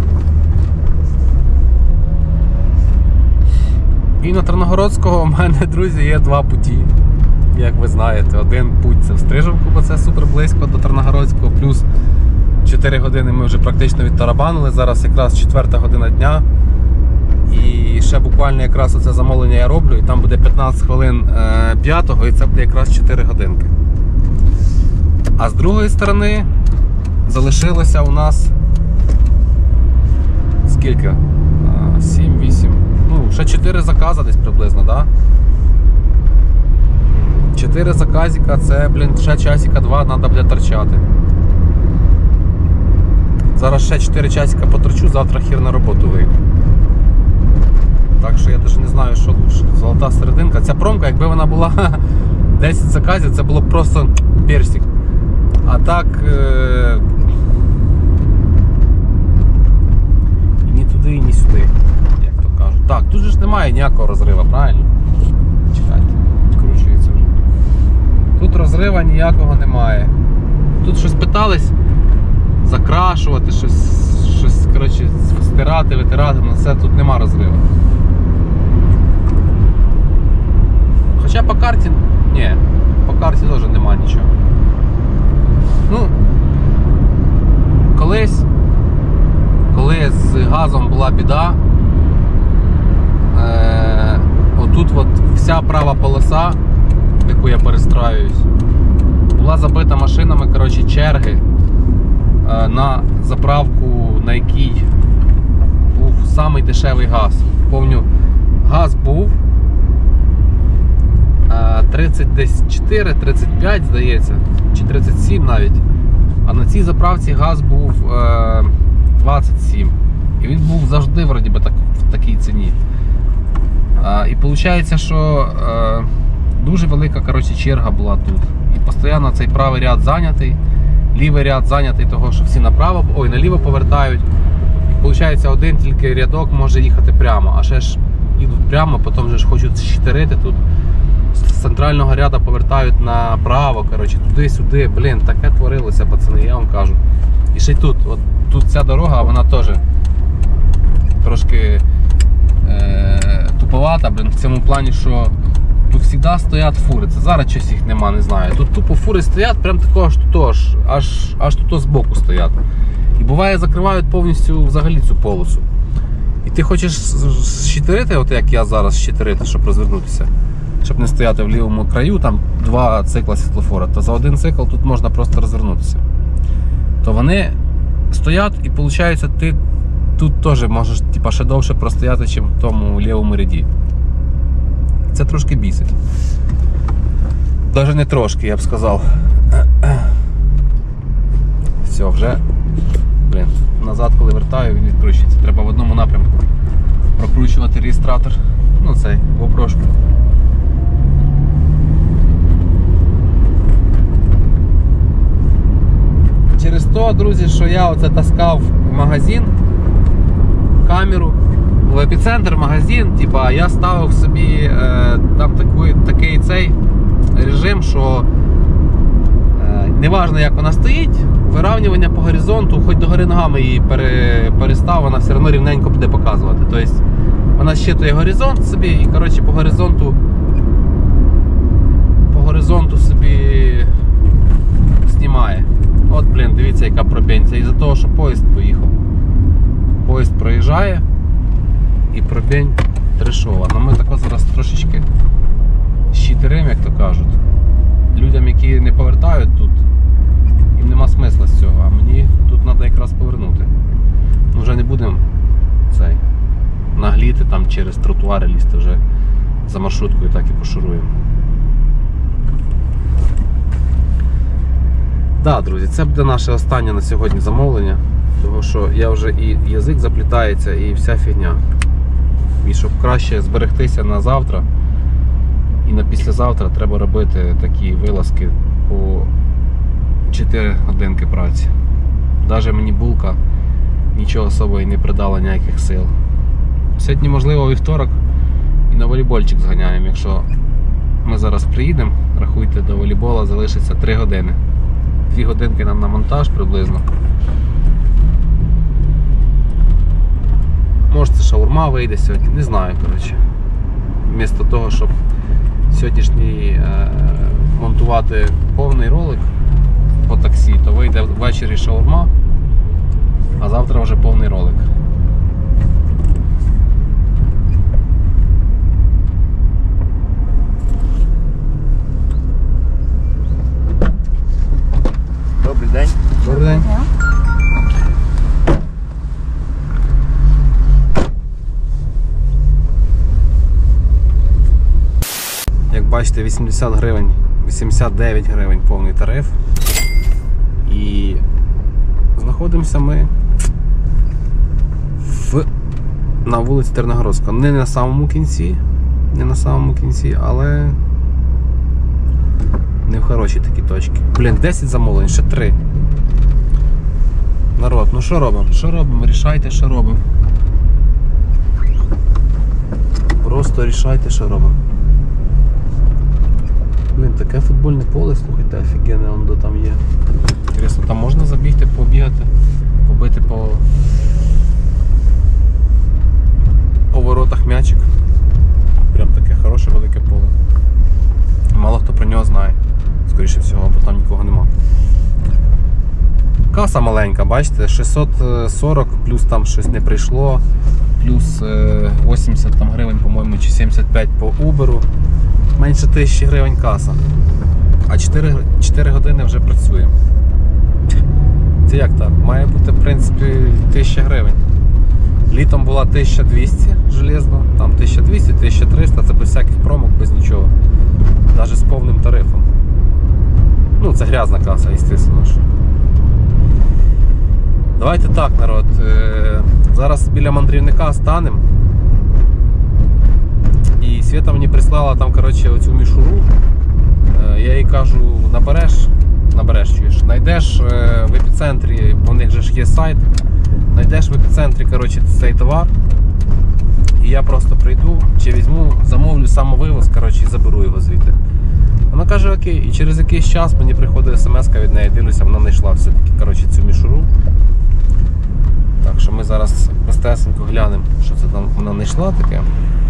І на Тарногородського у мене, друзі, є два путі. Як ви знаєте, один путь це в Стрижівку, бо це супер близько до Тарногородського, плюс чотири години ми вже практично відтарабанили, зараз якраз четверта година дня. І ще буквально якраз оце замовлення я роблю, і там буде п'ятнадцять хвилин е, п'ятого, і це буде якраз чотири годинки. А з другої сторони залишилося у нас скільки? сім вісім. Ну, ще чотири закази десь приблизно, да? чотири заказика, це, блін, ще часика два треба буде торчати. Зараз ще чотири часика поторчу, завтра хір на роботу вийду. Так що я навіть не знаю, що лучше. Золота серединка. Ця промка, якби вона була десять заказів, це було б просто персик. А так е... ні туди, ні сюди, як то кажуть. Так, тут же ж немає ніякого розриву, правильно? Чекайте, відкручується вже. Тут розрива ніякого немає. Тут щось питались закрашувати, щось, щось коротше, стирати, витирати, але це тут нема розриву. Хоча по карті, ні, по карті теж нема нічого. Ну, колись, коли з газом була біда, е, отут от вся права полоса, в яку я перестраююсь, була забита машинами, коротше, черги е, на заправку, на якій був самий дешевий газ. Помню, газ був е, тридцять чотири тридцять п'ять, здається, чи тридцять сім навіть. А на цій заправці газ був е, двадцять сім. І він був завжди вроді би так, в такій ціні. Е, і виходить, що е, дуже велика, коротше, черга була тут. І постійно цей правий ряд зайнятий, лівий ряд зайнятий того, що всі направо, ой, наліво повертають. І виходить, один тільки рядок може їхати прямо, а ще ж їдуть прямо, потім же ж хочуть щитирити тут. З центрального ряду повертають направо, коротше, туди-сюди, блін, таке творилося, пацани, я вам кажу. І ще й тут, от тут ця дорога, вона теж трошки е, туповата, блін, в цьому плані, що тут завжди стоять фури. Це зараз щось їх нема, не знаю. Тут тупо фури стоять, прям такого ж тут, аж, аж, аж тут збоку стоять. І буває, закривають повністю взагалі цю полосу. І ти хочеш щитирити, от як я зараз щитирити, щоб розвернутися, щоб не стояти в лівому краю, там два цикла світлофора, то за один цикл тут можна просто розвернутися. То вони стоять і виходить, ти тут теж можеш типа, ще довше простояти, ніж в тому лівому ряді. Це трошки бісить. Навіть не трошки, я б сказав. Все, вже, блін, назад, коли вертаю, він відкручується. Треба в одному напрямку прокручувати реєстратор. Ну цей, GoPro-шку. Через то, друзі, що я оце таскав в магазин камеру, в епіцентр магазин, типа я ставив собі е, там такий, такий цей режим, що е, неважно як вона стоїть, вирівнювання по горизонту, хоч до гори ногами її пере, перестав, вона все одно рівненько буде показувати. Тобто вона щитує горизонт собі і коротше по горизонту по горизонту собі знімає. От, блін, дивіться, яка пробінь. Це із-за того, що поїзд поїхав. Поїзд проїжджає і пробінь трешова. Ну ми тако зараз трошечки щитеримо, як то кажуть. Людям, які не повертають тут, їм нема смисла з цього, а мені тут треба якраз повернути. Ну вже не будемо цей нагліти там через тротуари лізти, вже за маршруткою так і пошуруємо. Так, друзі, це буде наше останнє на сьогодні замовлення, тому що я вже і язик заплітається, і вся фігня. І щоб краще зберегтися на завтра і на післязавтра, треба робити такі вилазки по чотири годинки праці. Навіть мені булка нічого особо і не придала ніяких сил. Сьогодні, можливо, вівторок і на волейбольчик зганяємо. Якщо ми зараз приїдемо, рахуйте, до волейбола залишиться три години. Дві годинки нам на монтаж приблизно. Може це шаурма вийде сьогодні, не знаю, коротше. Вмісто того, щоб сьогоднішній е, монтувати повний ролик по таксі, то вийде ввечері шаурма, а завтра вже повний ролик.
Добрий день.
Добрий день. Як бачите, вісімдесят гривень, вісімдесят дев'ять гривень повний тариф. І знаходимося ми в, на вулиці Терногородська. Не на самому кінці, не на самому кінці, але не в хорошій такі точки. Блін, десять замовлень, ще три. Народ, ну що робимо? Що робимо? Рішайте, що робимо. Просто рішайте, що робимо. Блін, таке футбольне поле, слухайте, офігенне, воно там є. Інтересно, там можна забігти, побігати, побити по по воротах м'ячик. Прям таке хороше велике поле. Мало хто про нього знає, скоріше всього, бо там нікого нема. Каса маленька, бачите, шістсот сорок, плюс там щось не прийшло, плюс вісімдесят там гривень, по-моєму, чи сімдесят п'ять по Uber. Менше тисячі гривень каса. А чотири, чотири години вже працюємо. Це як так? Має бути, в принципі, тисяча гривень. Літом була тисяча двісті железно, там тисяча двісті, тисяча триста, це без всяких промок, без нічого. Навіть з повним тарифом. Ну, це грязна каса, звісно ж. Давайте так, народ. Зараз біля мандрівника станемо. І Свята мені прислала там, коротше, оцю мішуру. Я їй кажу, набереш, набереш, чуєш, знайдеш в епіцентрі, бо в них же ж є сайт, знайдеш в епіцентрі, коротше, цей товар. І я просто прийду, чи візьму, замовлю самовивоз, коротше, і заберу його звідти. Вона каже, окей, і через якийсь час мені приходить смс-ка від неї, дивлюся, вона знайшла все-таки, коротше, цю мішуру. Так що ми зараз простесенько глянемо, що це там вона знайшла таке.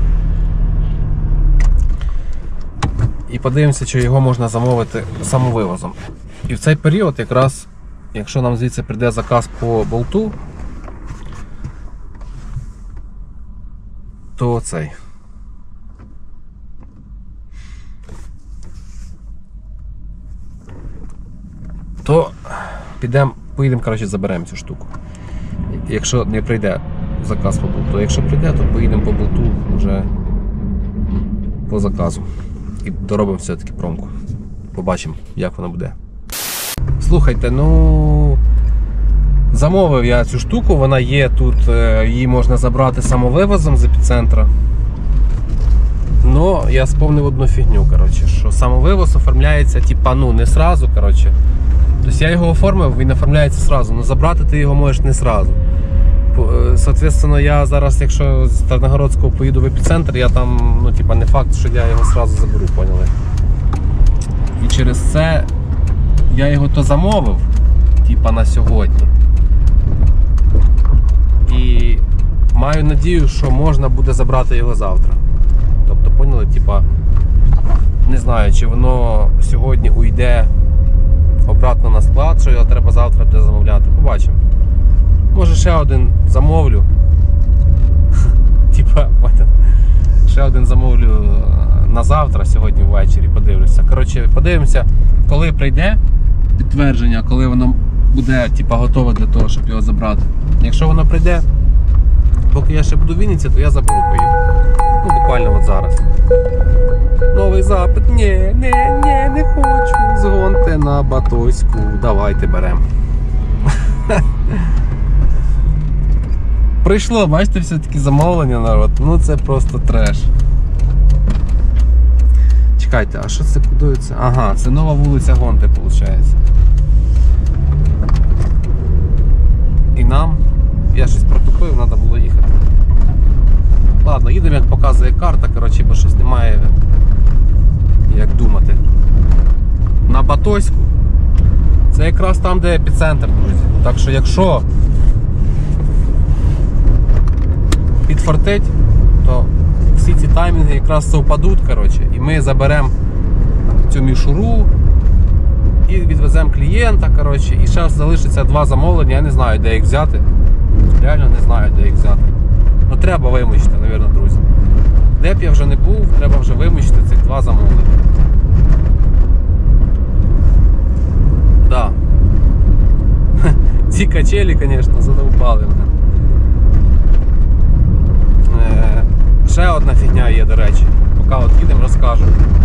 І подивимося, чи його можна замовити самовивозом. І в цей період якраз, якщо нам звідси прийде заказ по болту, то цей. То підемо, поїдемо, коротше, заберемо цю штуку. Якщо не прийде заказ по болту, якщо прийде, то поїдемо по болту вже по заказу. І доробимо все-таки промку. Побачимо, як воно буде. Слухайте, ну Замовив я цю штуку, вона є тут, її можна забрати самовивозом з епіцентра. Но я сповнив одну фігню, коротше, що самовивоз оформляється типа, ну, не сразу, коротше. Тобто я його оформив, він оформляється сразу, але забрати ти його можеш не сразу. Соответственно, я зараз, якщо з Тарногородського поїду в епіцентр, я там, ну, типа, не факт, що я його сразу заберу, поняли? І через це я його то замовив, типа, на сьогодні. І маю надію, що можна буде забрати його завтра. Тобто, поняли, типа, не знаю, чи воно сьогодні уйде обратно на склад, що його треба завтра буде замовляти. Побачимо. Може ще один замовлю. Типа, ще один замовлю на завтра, сьогодні ввечері, подивлюся. Коротше, подивимося, коли прийде підтвердження, коли воно буде, типа, готове для того, щоб його забрати. Якщо воно прийде, поки я ще буду в Вінниці, то я заберу, поїду. Ну, буквально от зараз. Новий запит. Ні, ні, ні, не хочу. Дзвонте на Батойську. Давайте беремо. Прийшло, бачите, все-таки замовлення, народ. Ну це просто треш. Чекайте, а що це куди це? Ага, це нова вулиця Гонти, виходить. І нам, я щось протупив, треба було їхати. Ладно, їдемо, як показує карта, коротше, бо щось немає, як думати. На Батойську. Це якраз там, де епіцентр, друзі. Так що, якщо підфартить, то всі ці таймінги якраз совпадуть, коротше, і ми заберемо цю мішуру і відвеземо клієнта, коротше, і ще залишиться два замовлення, я не знаю, де їх взяти. Реально не знаю, де їх взяти. Ну треба вимучити, мабуть, друзі. Де б я вже не був, треба вже вимучити цих два замовлення. Да. Ці качелі, звісно, задовбали мене. Е, ще одна фігня є, до речі. Поки от їдемо, розкажу.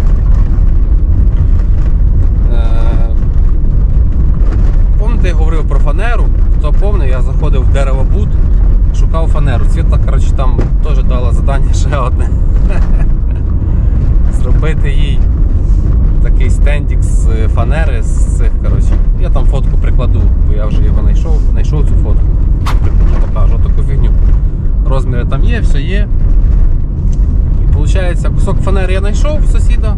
Е, Помните, я говорив про фанеру? Хто пам'ятає, я заходив в деревобут, шукав фанеру. Світла, коротше, там теж дала завдання ще одне. Зробити їй такий стендик з фанери, з цих, коротше. Я там фотку прикладу, бо я вже його знайшов, знайшов цю фотку. Прикладу покажу, таку фігню. Розміри там є, все є. І виходить, кусок фанери я знайшов у сусіда.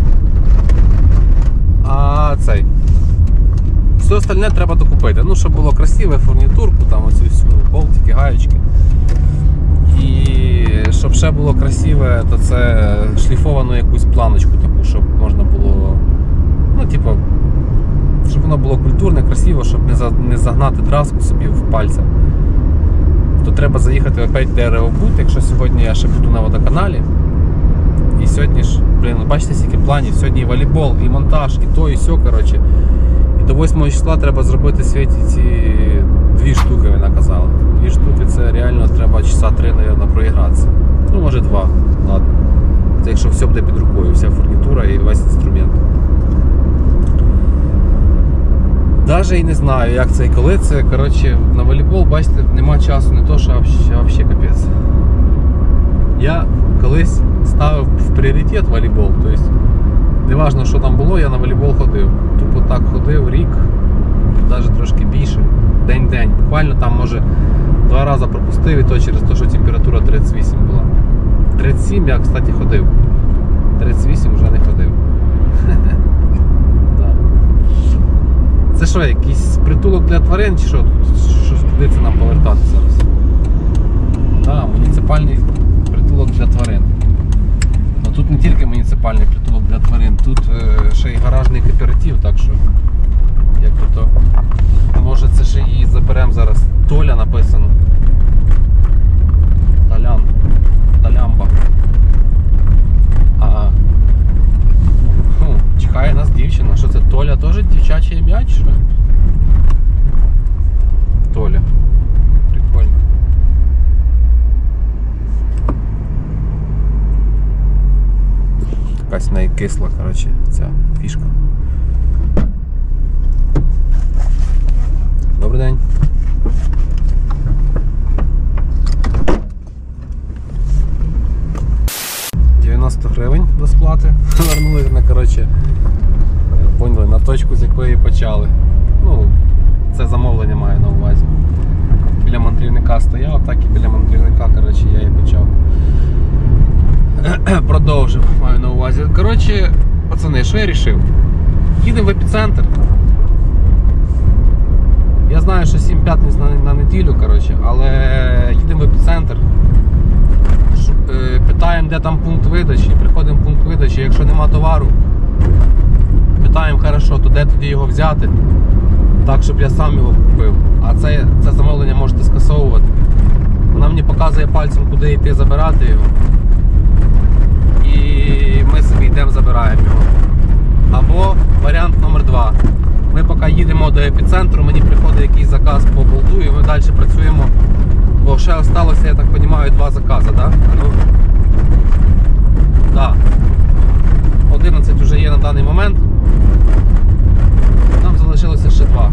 А цей. Все остальне треба докупити. Ну, щоб було красиве, фурнітурку, там оцю всю болтики, гаєчки. І щоб ще було красиве, то це шліфовану якусь планочку таку, щоб можна було, ну, типу, щоб воно було культурне, красиво, щоб не, за, не загнати дразку собі в пальця. То треба заїхати опять в деревобут, якщо сьогодні я ще буду на водоканалі. І сьогодні ж, блін, бачите, скільки планів, сьогодні і волейбол, і монтаж, і то, і сьо, коротше. І до восьмого числа треба зробити Світі ці дві штуки, вона казала. Дві штуки це реально треба часа три, мабуть, проігратися. Ну, може два, ладно. Це якщо все буде під рукою, вся фурнітура і весь інструмент. Даже і не знаю, як це і коли це. Коротше, на волейбол, бачите, нема часу, не то, що взагалі капець. Я колись ставив в пріоритет волейбол, тобто неважно, що там було, я на волейбол ходив. Тупо так ходив рік, навіть трошки більше, день-день. Буквально там, може, два рази пропустив, і то через те, що температура тридцять вісім була. тридцять сім я, кстати, ходив. тридцять вісім вже не ходив. Це що, якийсь притулок для тварин, чи що? Щось куди це нам повертати зараз? Так, муніципальний притулок для тварин. Ну тут не тільки муніципальний притулок для тварин, тут е, ще й гаражний кооператив, так що як то, може це ще її заберемо зараз. Толя написано. Толян. Толямба. Ага. Хм, чекає нас дівчина. Що це, Толя теж дівчаче ім'я, чи що? Толя. Прикольно. Якась найкисла, коротше, ця фішка. Добрий день. зарплати. Вернули, на, коротше, поняли, на точку, з якої почали. Ну, це замовлення маю на увазі. Біля мандрівника стояв, так і біля мандрівника, коротше, я і почав. Продовжив, маю на увазі. Коротше, пацани, що я вирішив? Їдемо в епіцентр. Я знаю, що сім п'ятниць на, на неділю, коротше, але їдемо в епіцентр. Питаємо, де там пункт видачі, приходимо в пункт видачі, якщо нема товару, питаємо, хорошо, то де тоді його взяти, так, щоб я сам його купив. А це, це замовлення можете скасовувати. Вона мені показує пальцем, куди йти забирати його. І ми собі йдемо, забираємо його. Або варіант номер два. Ми поки їдемо до епіцентру, мені приходить якийсь заказ по болту і ми далі працюємо. Бо ще залишилося, я так розумію, два закази, так? Ну, да. одинадцять вже є на даний момент. Нам залишилося ще два.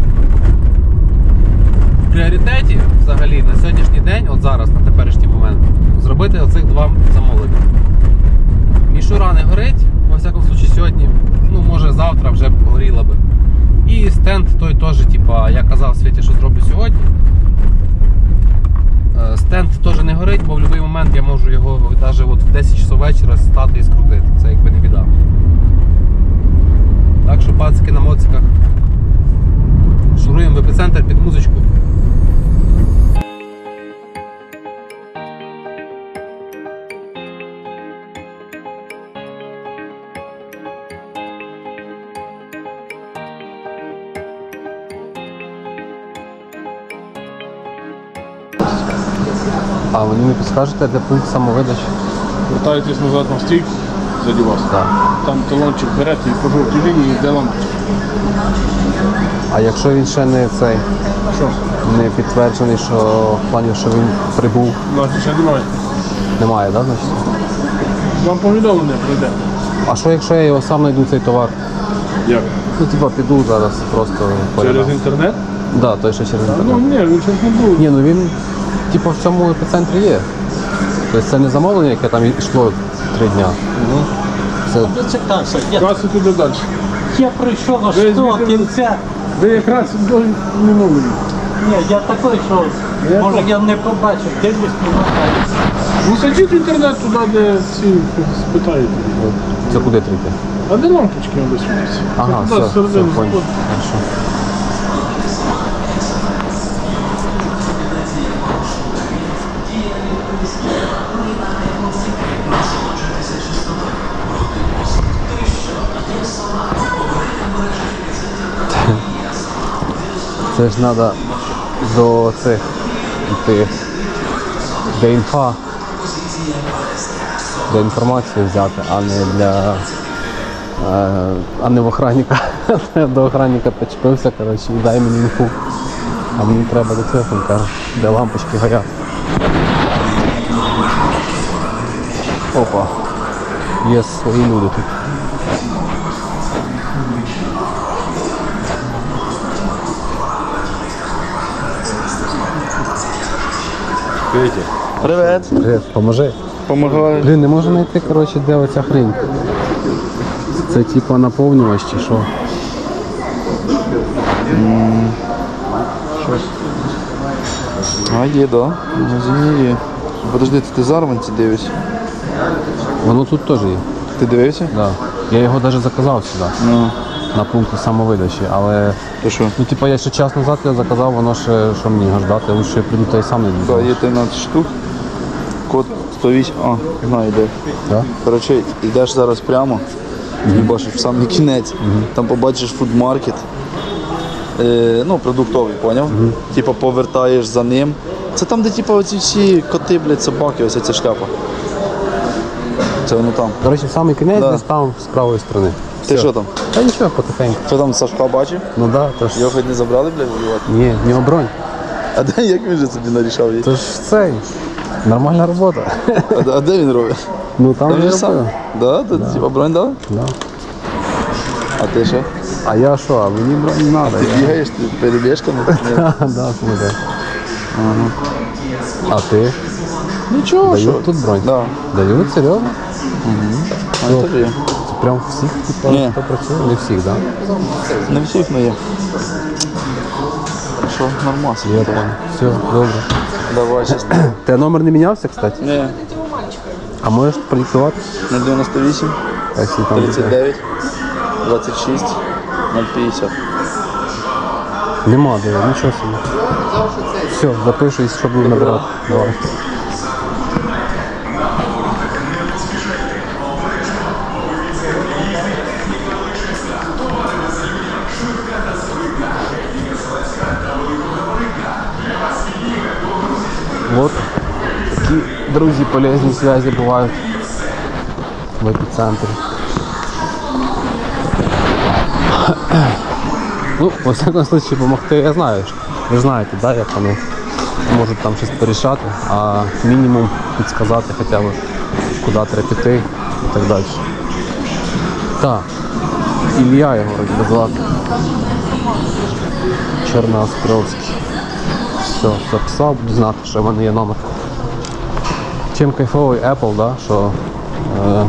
В пріоритеті взагалі на сьогоднішній день, от зараз, на теперішній момент, зробити оцих два замовлення. Мішура не горить, во всякому случаю сьогодні, ну може завтра вже горіла би. І стенд той теж, типа, я казав Світі, що зроблю сьогодні. Стенд теж не горить, бо в будь-який момент я можу його навіть от в десять часов вечора стати і скрутити. Це якби не біда. Так що пацики на моциках. Шуруємо в епіцентр під музичку. А ви не підскажете, де пункт самовидачі?
Вертаєтесь назад на стійку, ззаді вас.
Так.
Там талончик берете і по жовтій лінії йде лампочка.
А якщо він ще не цей,
Що?
не підтверджений, що в плані, що він прибув,
Значить, ще немає.
немає, так? Значить?
Вам повідомлення прийде.
А що якщо я його сам знайду цей товар?
Як?
Ну, типа, піду зараз просто
Через
передам.
інтернет?
Так, да, той ще через
Ну
інтернет.
ні, він щось не буде.
Ні, ну він, типу, в цьому епіцентрі є. Тобто це не замовлення, яке там йшло три дня. Це...
Це каса. Я,
Каси туди далі.
я прийшов аж
Ви
до
звідти-
кінця.
Ви якраз до минулої.
Ні, я такий, що
Я
може
так.
я не побачив, дивлюсь, не знаю.
Ну садіть в інтернет туди, де ці спитаєте.
це куди трійти?
А де лампочки треба світитися?
Ага,
Туди,
все, все,
всередину
понял.
заходите.
Хорошо. Це ж треба до цих йти, до інфа, до інформації взяти, а не для е, а не в охранника. До охранника почепився, коротше, і дай мені інфу. А мені треба до телефон, каже, де лампочки горять. Опа. Є свої люди тут.
Привет.
Привіт, поможи.
Помагаю.
Блін, не можу знайти, коротше, де оця хрень. Це типа наповнювач чи що?
А, є, да. В магазині є. Подожди, ти зарванці дивишся?
Воно тут теж є.
Ти дивився?
Да. Я його навіть заказав сюди,
Ну,
на пункті самовидачі, але
то що?
ну, типа, я ще час назад його заказав, воно ще, що мені його ждати, лучше я прийду та й сам не
Да,
буду.
є тринадцять штук. Код сто вісім. А, знаю де.
Да?
Коротше, йдеш зараз прямо і бачиш в самий кінець. Там побачиш фудмаркет. Е, ну, продуктовий, поняв? Типа повертаєш за ним. Це там, де типа оці всі коти, блядь, собаки, ось ця шляпа. Це воно там.
Коротше, самий кінець
Да.
десь там з правої сторони.
Ти
Все.
що там?
Та нічого, потихеньку.
Що там Сашка бачив?
Ну да, то ж.
Його хоч не забрали, блядь, воювати?
Ні, в нього бронь.
А де, як він же собі нарішав її?
То ж цей. Нормальна робота.
А, де- а де він робить?
Ну там
Там
же
же сам. Да? Тут типа бронь дали?
Да.
А ти що?
А я що, а мені бронь не треба.
Ти бігаєш, ти перебіжками?
Да, слухай. А ти?
Нічого, що?
Дають тут бронь?
Да.
Дають, серйозно?
А я теж є.
Це прям всіх, типу,
Ні.
хто працює? Не всіх, так?
Не всіх, але є. Так що, нормас.
Да? Є там. Все, добре.
Давай, щас.
Ти номер не мінявся, кстати?
Ні.
А можеш продиктувати?
На дев'яносто вісім,
Якщо там
тридцять
буде.
дев'ять, двадцять шість, нуль п'ятдесят.
Нема, де, нічого собі. Все, запишусь, щоб буду набирати. Давай. Вот такі, друзі, полезні связи бувають в епіцентрі. Ну, во всякому случае, допомогти, я знаю, що ви знаєте, да, як вони можуть там щось порішати, а мінімум підсказати хоча б, куди треба піти і так далі. Так, Ілля його вроді звати. Чорноостровський. Все, записав, буду знати, що в мене є номер. Чим кайфовий Apple, да, що е,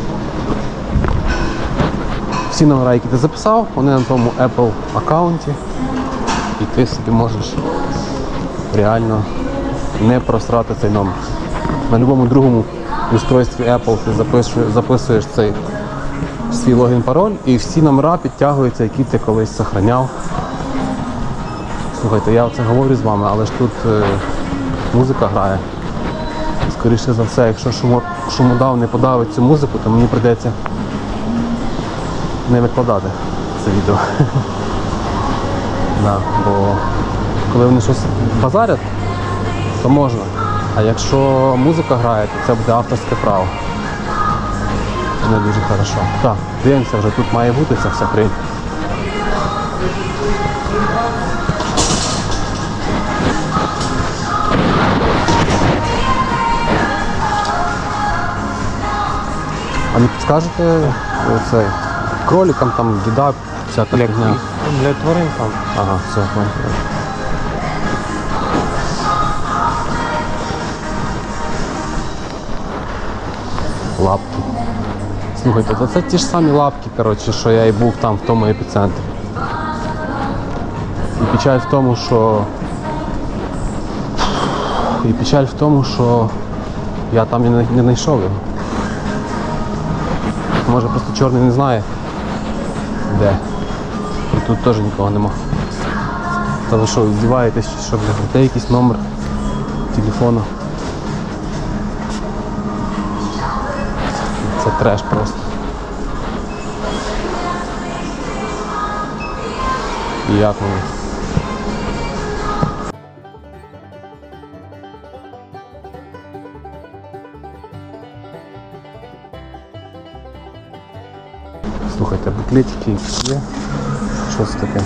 всі номера, які ти записав, вони на тому Apple аккаунті, і ти собі можеш реально не просрати цей номер. На будь-якому другому устройстві Apple ти записуєш, записуєш цей свій логін-пароль і всі номера підтягуються, які ти колись зберігав. Слухайте, я оце говорю з вами, але ж тут е, музика грає. Скоріше за все, якщо шумо, шумодав не подавить цю музику, то мені прийдеться не викладати це відео. Да, бо коли вони щось базарять, то можна. А якщо музика грає, то це буде авторське право. Не дуже хорошо. Так, дивимося, вже тут має бути ця вся хрень. А не підскажете цей, кроликам там їда, всяка фігня?
Для тварин там.
Ага, все, понял. Лапки. Слухайте, то це ті ж самі лапки, коротше, що я і був там в тому епіцентрі. І печаль в тому, що... І печаль в тому, що я там і не, не знайшов його. Може просто чорний не знає, де. І тут теж нікого нема. Та ви що, здіваєтесь, що де якийсь номер телефону. Це треш просто. І як мені? Слухайте, буклетики якісь є. Що це таке?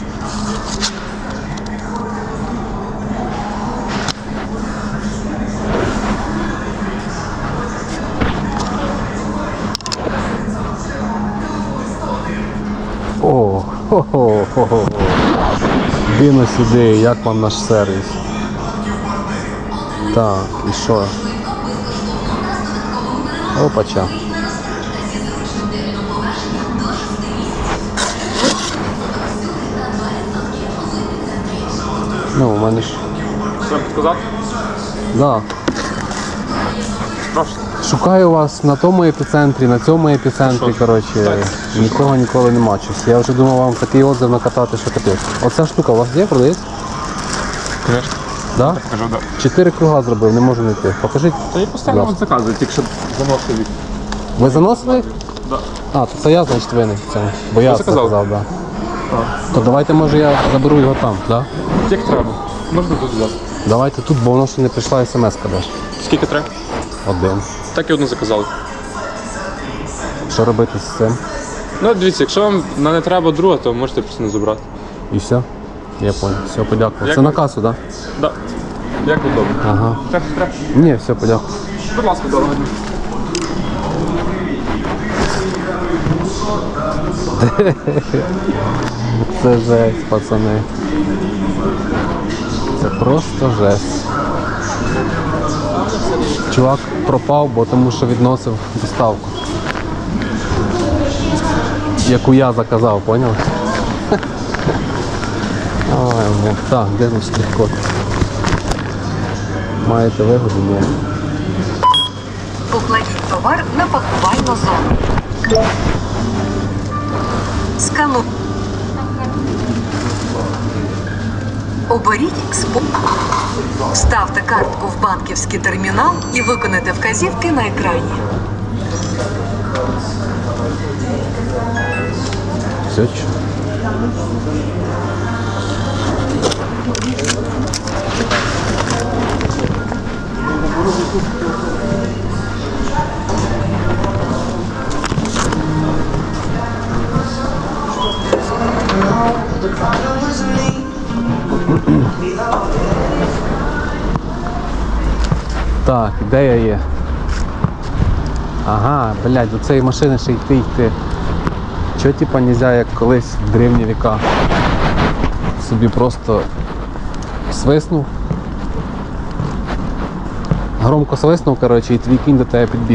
О, хо-хо-хо-хо. Дино сюди, як вам наш сервіс? Так, і що? Опача. Ну, у мене ж...
Що підказати?
Да.
Прошу.
Шукаю вас на тому епіцентрі, на цьому епіцентрі, коротше, нікого ніколи нема щось. Я вже думав вам такий отзив накатати, що капець. Оця штука у вас є, продається?
Звісно.
Да?
Кажу, да.
Чотири круга зробив, не можу знайти. Покажіть.
Та я постійно от заказую, тільки що заносив їх.
Ви заносили їх?
Да.
А, то це я, значить, винен в цьому. Бо я
заказав?
заказав, да. То давайте, може, я заберу його там, да?
Як треба. Можна тут взяти.
Давайте тут, бо воно ще не прийшла смс-ка десь.
Скільки треба?
Один.
Так і одну заказали.
Що робити з цим?
Ну, дивіться, якщо вам на не треба друга, то можете просто не забрати.
І все? Я понял. Все, подякував.
Як
Це
ви-
на касу, так? Да?
Так. Да. Як удобно.
Ага.
Треба, треба.
Ні, все, подякував.
Будь ласка, дорого дня.
Це жесть, пацани. Це просто жесть. Чувак пропав, бо тому що відносив доставку. яку я заказав, поняли? Ой, блін. Так, де наш код? Маєте вигоду? Ні.
Покладіть товар на пакувальну зону. Скану. Оберіть спо. Ставте картку в банківський термінал і виконайте вказівки на екрані.
Все, що? Так, де я є? Ага, блядь, до цієї машини ще йти йти. Чого типа нельзя, як колись в древні віка? Собі просто свиснув. Громко свиснув, коротше, і твій кінь до тебе підбіг.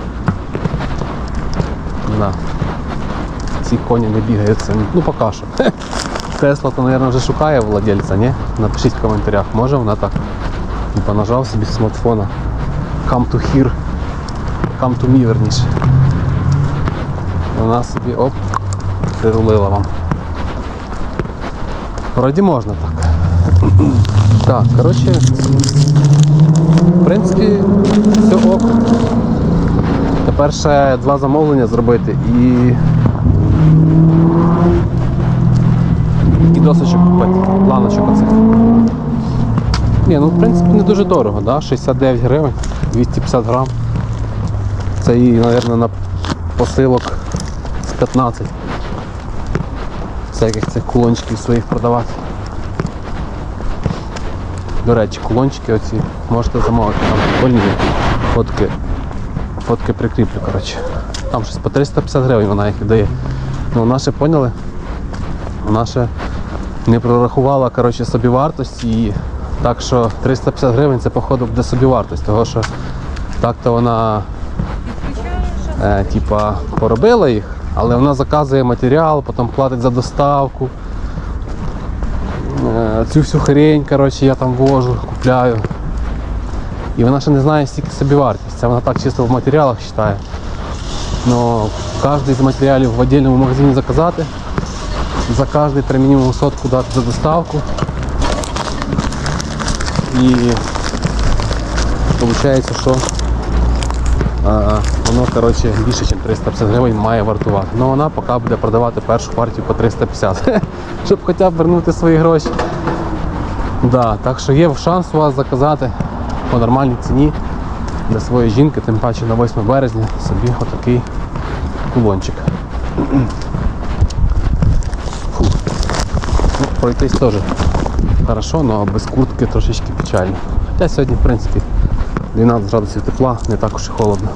На. Ці коні не бігають самі. Ну поки що. Тесла, то, мабуть, вже шукає владельця, ні? Напишіть в коментарях, може вона так? Типа нажав собі з смартфона. Come to here. Come to me, верніше. Вона собі, оп, прирулила вам. Вроді можна так. Так, коротше, в принципі, все ок. Тепер ще два замовлення зробити і... І досочок купити, планочок оцих. Ні, ну в принципі не дуже дорого, да? шістдесят дев'ять гривень, двісті п'ятдесят грам. Це її, мабуть, на посилок з п'ятнадцять. Всяких цих кулончиків своїх продавати. До речі, кулончики оці можете замовити, там прикольні фотки. Фотки прикріплю, коротше. Там щось по триста п'ятдесят гривень вона їх віддає. Ну вона ще, поняли? Вона ще не прорахувала, коротше, собівартість і так що триста п'ятдесят гривень це походу буде собівартість, того що так-то вона е, типа поробила їх, але вона заказує матеріал, потім платить за доставку. Е, цю всю хрень, коротше, я там вожу, купляю. І вона ще не знає стільки собівартість, це вона так чисто в матеріалах вважає. Но кожен з матеріалів в віддільному магазині заказати, за кожний треба мінімум сотку дати за доставку. І виходить, що а, воно, коротше, більше, ніж триста п'ятдесят гривень має вартувати. Ну вона поки буде продавати першу партію по триста п'ятдесят, щоб хоча б вернути свої гроші. Да, так що є шанс у вас заказати по нормальній ціні для своєї жінки, тим паче на восьме березня собі отакий кулончик. Фу. Ну, пройтись теж хорошо, але без куртки трошечки печально. Хоча сьогодні, в принципі, дванадцять градусів тепла, не так уж і холодно.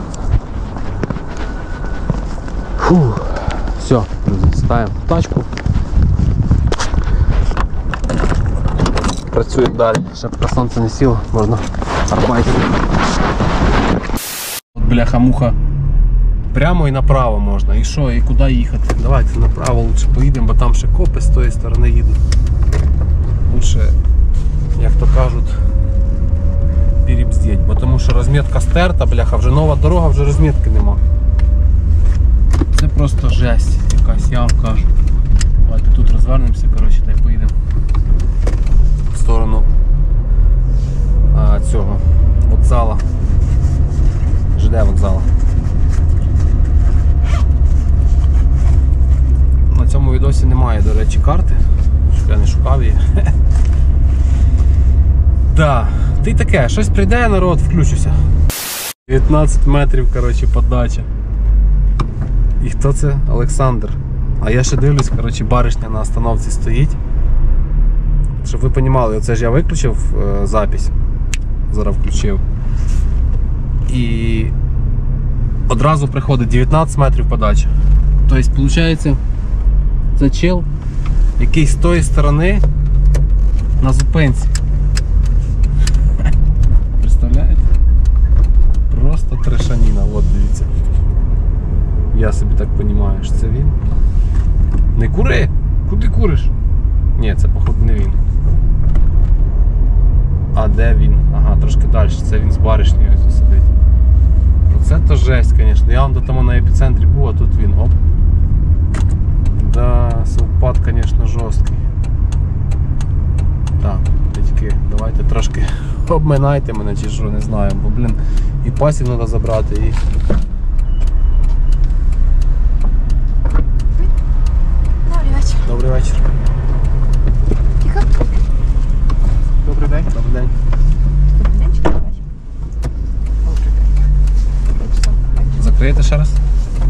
Фу. Все, друзі, ставимо тачку. Працюємо далі, щоб поки сонце не сіло, можна арбайтити. От бляха-муха. Прямо і направо можна. І що, і куди їхати? Давайте направо лучше поїдемо, бо там ще копи з тої сторони їдуть. Лучше, як то кажуть, перебздеть, бо тому що розмітка стерта, бляха, вже нова дорога, вже розмітки нема. Це просто жесть якась, я вам кажу. Давайте тут розвернемося, коротше, та й поїдемо в сторону а, цього вокзала. ЖД вокзала. На цьому відосі немає, до речі, карти, щоб я не шукав її. Да, ти таке, щось прийде, народ, включуся. дев'ятнадцять метрів, коротше, подача. І хто це? Олександр. А я ще дивлюсь, коротше, баришня на остановці стоїть. Щоб ви розуміли, оце ж я виключив е, запись. Зараз включив. І одразу приходить дев'ятнадцять метрів подача. Тобто, виходить, це чел, який з тої сторони на зупинці. Представляєте? Просто трешаніна, от дивіться. Я собі так розумію, що це він. Не кури! Куди куриш? Ні, це походу не він. А де він? Ага, трошки далі. Це він з баришнею ось сидить. Оце то жесть, звісно. Я вам до тому на епіцентрі був, а тут він, оп. Да, совпад, звісно, жорсткий. Так, дядьки, давайте трошки обминайте мене чи що, не знаю, бо, блін, і пасів треба забрати, і...
Добрий вечір.
Добрий вечір.
Тихо.
Добрий день. Добрий день.
Добрий день чи добрий вечір?
Закриєте ще раз?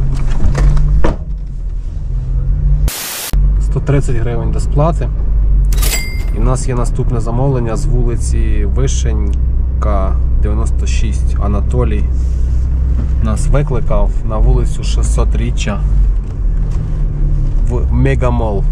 сто тридцять гривень до сплати. І в нас є наступне замовлення з вулиці Вишенька, дев'яносто шість. Анатолій нас викликав на вулицю шестисотріччя в Мегамол.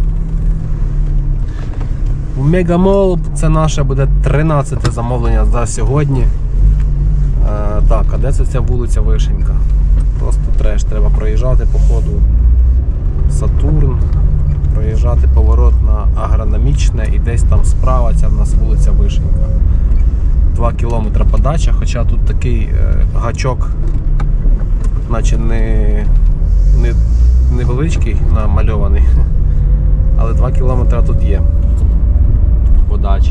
В Мегамол це наше буде тринадцяте замовлення за сьогодні. Е, так, а де це ця вулиця Вишенька? Просто треш, треба проїжджати по ходу Сатурн, проїжджати поворот на Агрономічне і десь там справа ця в нас вулиця Вишенька. Два кілометри подача, хоча тут такий е, гачок, наче не, не невеличкий, намальований, але два кілометри тут є подачі.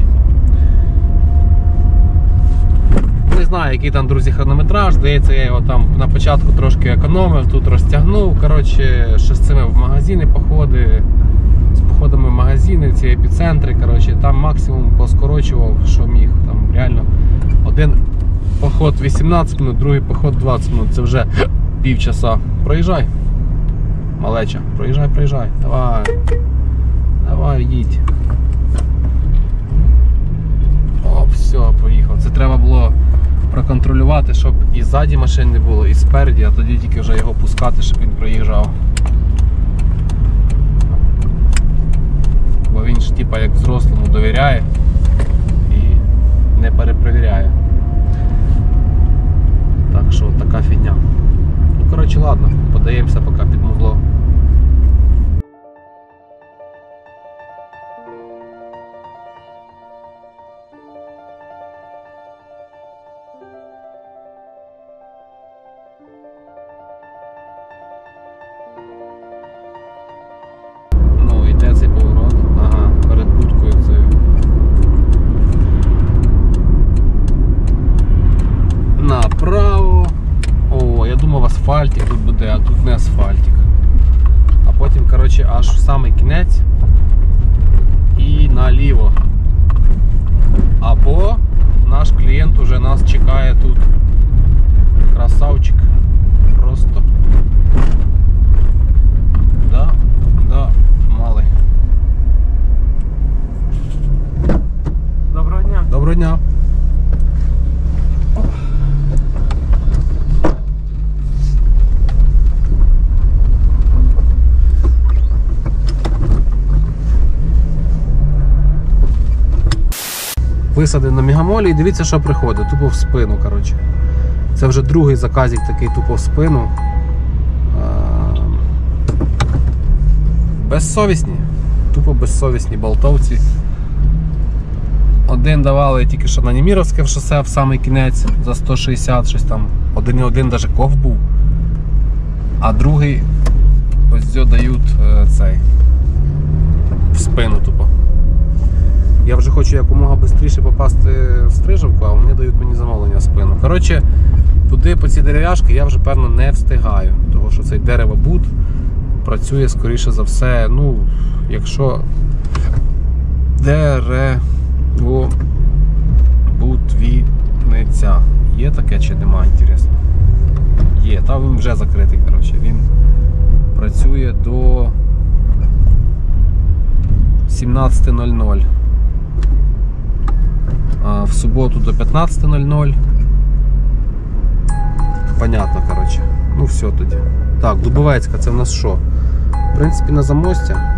Не знаю, який там, друзі, хронометраж, здається, я його там на початку трошки економив, тут розтягнув. Коротше, ще з цими в магазини походи, з походами в магазини, ці епіцентри, коротше, там максимум поскорочував, що міг. Там реально один поход вісімнадцять минут, другий поход двадцять минут, це вже півчаса. Проїжджай, малеча, проїжджай, проїжджай, давай, давай, їдь. Оп, все, поїхав. Це треба було проконтролювати, щоб і ззаді машин не було, і спереді, а тоді тільки вже його пускати, щоб він проїжджав. Бо він ж типа як взрослому довіряє і не перепровіряє. Так що така фігня. Ну коротше, ладно, подаємося поки під музло. Направо. О, я думав асфальтик тут буде, а тут не асфальтик. А потім, коротше, аж в самий кінець і наліво. Або наш клієнт уже нас чекає тут. Красавчик. Просто. Да, да, малий.
Доброго дня.
Доброго дня. Висадив на Мегамолі і дивіться, що приходить. Тупо в спину, коротше. Це вже другий заказик такий тупо в спину. Безсовісні. Тупо безсовісні болтовці. Один давали тільки що на Німіровське в шосе в самий кінець за сто шістдесят, щось там. Один і один навіть ков був. А другий ось цього дають е, цей в спину тупо. Я вже хочу якомога швидше попасти в Стрижівку, а вони дають мені замовлення в спину. Коротше, туди по ці дерев'яшки я вже, певно, не встигаю. Тому що цей деревобут працює, скоріше за все, ну, якщо деревобутвіниця. Є таке чи нема, інтересно? Є, там він вже закритий, коротше. Він працює до сімнадцяти нуль нуль. А в суботу до п'ятнадцяти нуль нуль. Понятно, коротше. Ну все тоді. Так, Дубовецька, це в нас що? В принципі, на замостя.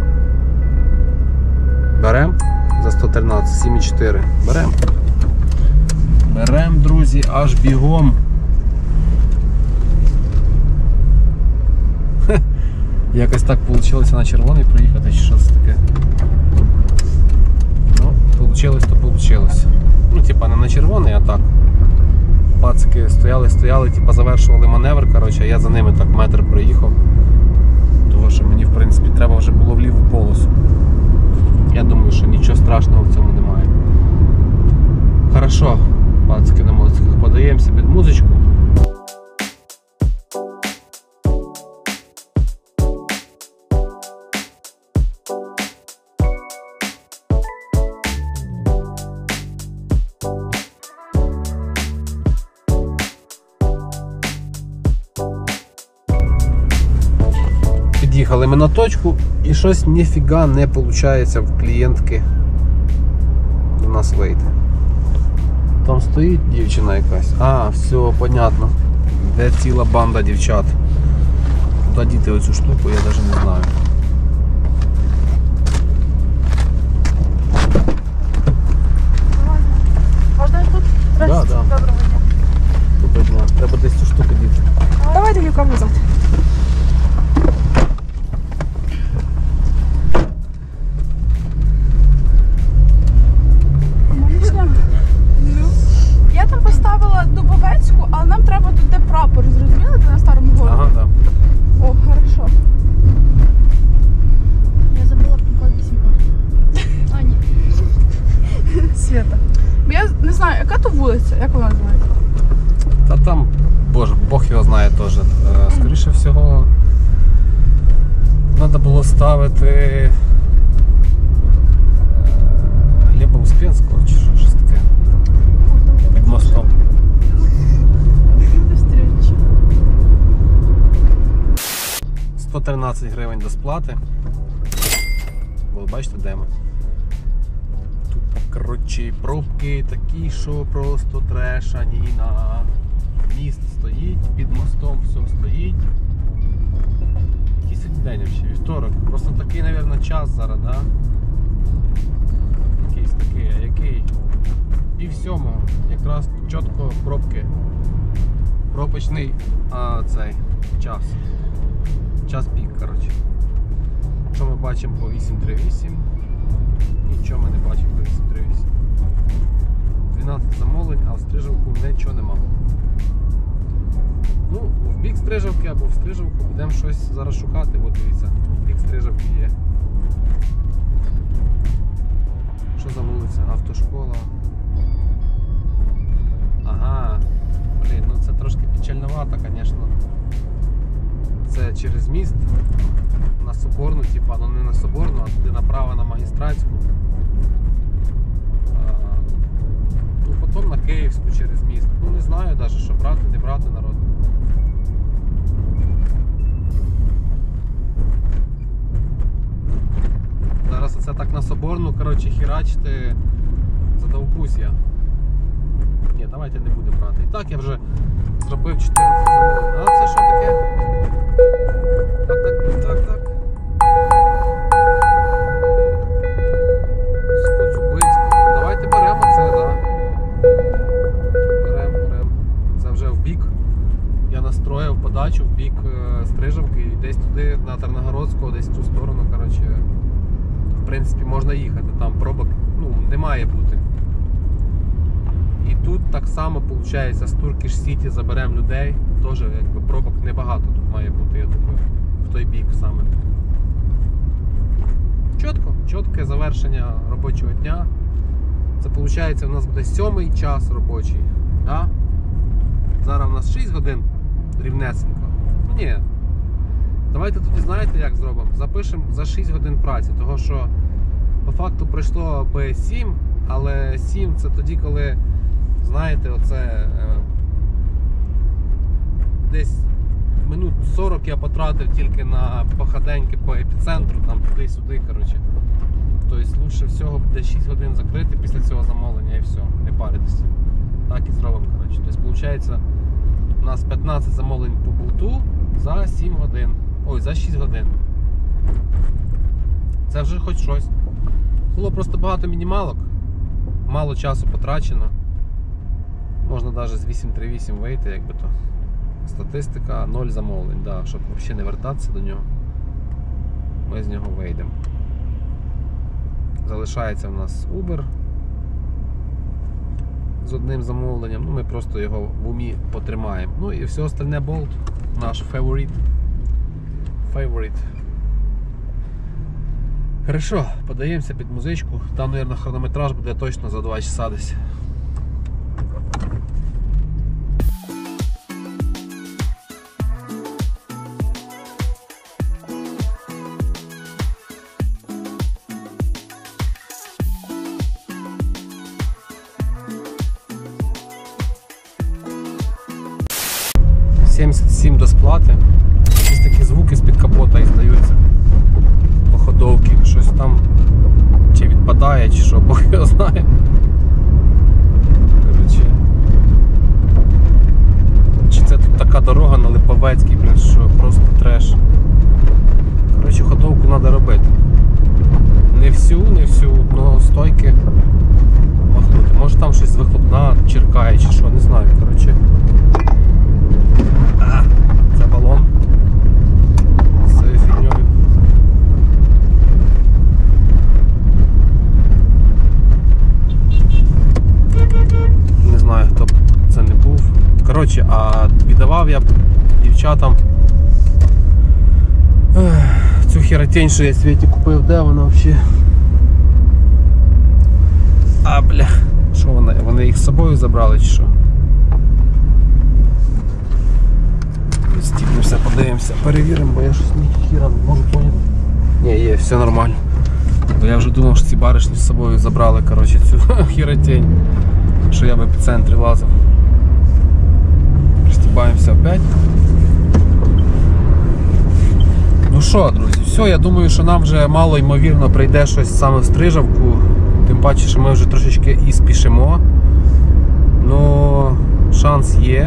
Берем за сто тринадцять, сім і чотири. Берем. Берем, друзі, аж бігом. Хе. Якось так вийшло на червоний проїхати, чи що це таке. Ну, вийшло, то вийшло. Ну, типа не на червоний, а так. Пацики стояли, стояли, типа завершували маневр, коротше, а я за ними так метр проїхав. Того, що мені, в принципі, треба вже було в ліву полосу. Я думаю, що нічого страшного в цьому немає. Хорошо, пацики на мотоциклах, подаємося під музичку. Під'їхали ми на точку і щось ніфіга не виходить в клієнтки до нас вийти. Там стоїть дівчина якась. А, все, понятно. Де ціла банда дівчат. Куди діти оцю штуку, я навіть не знаю.
Можна я тут?
Да, да.
Доброго дня.
Доброго дня. Треба десь цю штуку діти.
Давайте люком назад. Я там поставила Дубовецьку, але нам треба тут де прапор, зрозуміли, де на старому городі?
Ага, да.
О, хорошо.
Я забула про вісімка. А, ні.
Свята. Бо я не знаю, яка то вулиця, як вона називається?
Та там, боже, Бог його знає теж. Е, Скоріше всього, треба було ставити е, Глеба Успенського чи що, щось таке. Під мостом. сто тринадцять гривень до сплати. Ви бачите, де ми? Тут, коротше, пробки такі, що просто трешаніна. Міст стоїть, під мостом все стоїть. Який сьогодні день взагалі? Вівторок. Просто такий, мабуть, час зараз, да? Якийсь такий, а який? Пів сьомого. Якраз чітко пробки. Пропочний а, цей час. Час пік, коротше. Що ми бачимо по вісім три вісім? Нічого ми не бачимо по вісім три вісім. дванадцять замовлень, а в Стрижівку нічого нема. Ну, в бік Стрижівки або в Стрижівку будемо щось зараз шукати. От дивіться, в бік Стрижівки є. Що за вулиця? Автошкола. Ага. Блін, ну це трошки печальновато, звісно. Це через міст на Соборну, типа, ну не на Соборну, а туди направо на Магістратську. А, ну потім на Київську через міст. Ну не знаю навіть, що брати, не брати народ. Зараз оце так на Соборну, коротше, хірачити, задовбусь я. Ні, давайте не будемо брати. І так я вже зробив чотирнадцять замовлень. А це що таке? Так, так, так, так. Скоцюбицьку. Давайте беремо це, так. Да. Беремо, беремо. Це вже в бік. Я настроїв подачу в бік Стрижівки і десь туди, на Тарногородську, десь в ту сторону, коротше, в принципі, можна їхати. Там пробок, ну, не має бути. І тут так само, виходить, з Turkish City заберемо людей. Теж, якби, пробок небагато тут має бути, я думаю, в той бік саме. Чітко, чітке завершення робочого дня. Це, виходить, у нас буде сьомий час робочий. Да? Зараз у нас шість годин рівнесенько. Ну ні. Давайте тоді, знаєте, як зробимо? Запишемо за шість годин праці, того що по факту пройшло би сім, але сім це тоді, коли, знаєте, оце е, десь минут сорок я потратив тільки на походеньки по епіцентру, там туди-сюди, коротше. Тобто лучше всього буде шість годин закрити після цього замовлення і все, не паритися. Так і зробимо, коротше. Тобто, виходить, у нас п'ятнадцять замовлень по болту за сім годин. Ой, за шість годин. Це вже хоч щось. Було просто багато мінімалок, мало часу потрачено. Можна навіть з вісім три вісім вийти, якби то. Статистика ноль замовлень, да, щоб взагалі не вертатися до нього. ми з нього вийдемо. Залишається в нас Uber з одним замовленням, ну ми просто його в умі потримаємо. Ну і все остальне Bolt, наш фаворит. Фаворит. Хорошо, подаємося під музичку. Там, мабуть, хронометраж буде точно за два часа десь. сімдесят сім до сплати. Якісь такі звуки з-під капота і здаються по ходовці. Щось там чи відпадає, чи що, Бог його знає. Короче. Чи це тут така дорога на Липовецькій, блін, що просто треш. Коротше, ходовку треба робити. Не всю, не всю, але стойки махнути. Може там щось з вихлопна черкає, чи що, не знаю. Коротше. А, це балон з цією фігньою. Не знаю, хто б це не був. Коротше, а віддавав я дівчатам цю херотень, що я Світі купив. Де вона взагалі? А, бля, що вона? Вони їх з собою забрали чи що? Стіпнемося, подивимося, перевіримо, бо я щось ніхіра не можу поняти. Ні, є, все нормально. Бо я вже думав, що ці баришні з собою забрали, коротше, цю хіротень, що я в епіцентрі лазив. Пристібаємося опять. Ну що, друзі, все, я думаю, що нам вже мало ймовірно прийде щось саме в Стрижавку. Тим паче, що ми вже трошечки і спішимо. Ну, шанс є.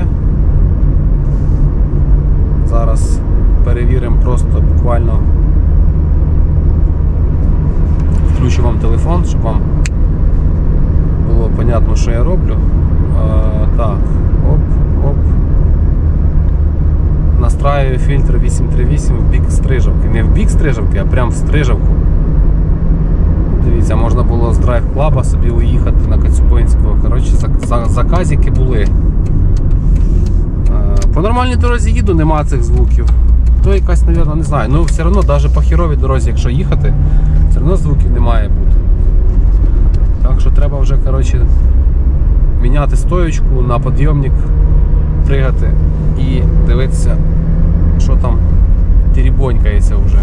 Зараз перевіримо просто буквально. Включу вам телефон, щоб вам було понятно, що я роблю. А, так, оп, оп. Настраюю фільтр вісім три вісім в бік Стрижавки. Не в бік Стрижавки, а прямо в Стрижавку. Дивіться, можна було з Drive Club собі уїхати на Коцюбинського. Коротше, заказики були. По нормальній дорозі їду, нема цих звуків. То якась, мабуть, не знаю. Ну, все одно, навіть по херовій дорозі, якщо їхати, все одно звуків не має бути. Так що треба вже, коротше, міняти стоєчку, на підйомник пригати і дивитися, що там теребонькається вже.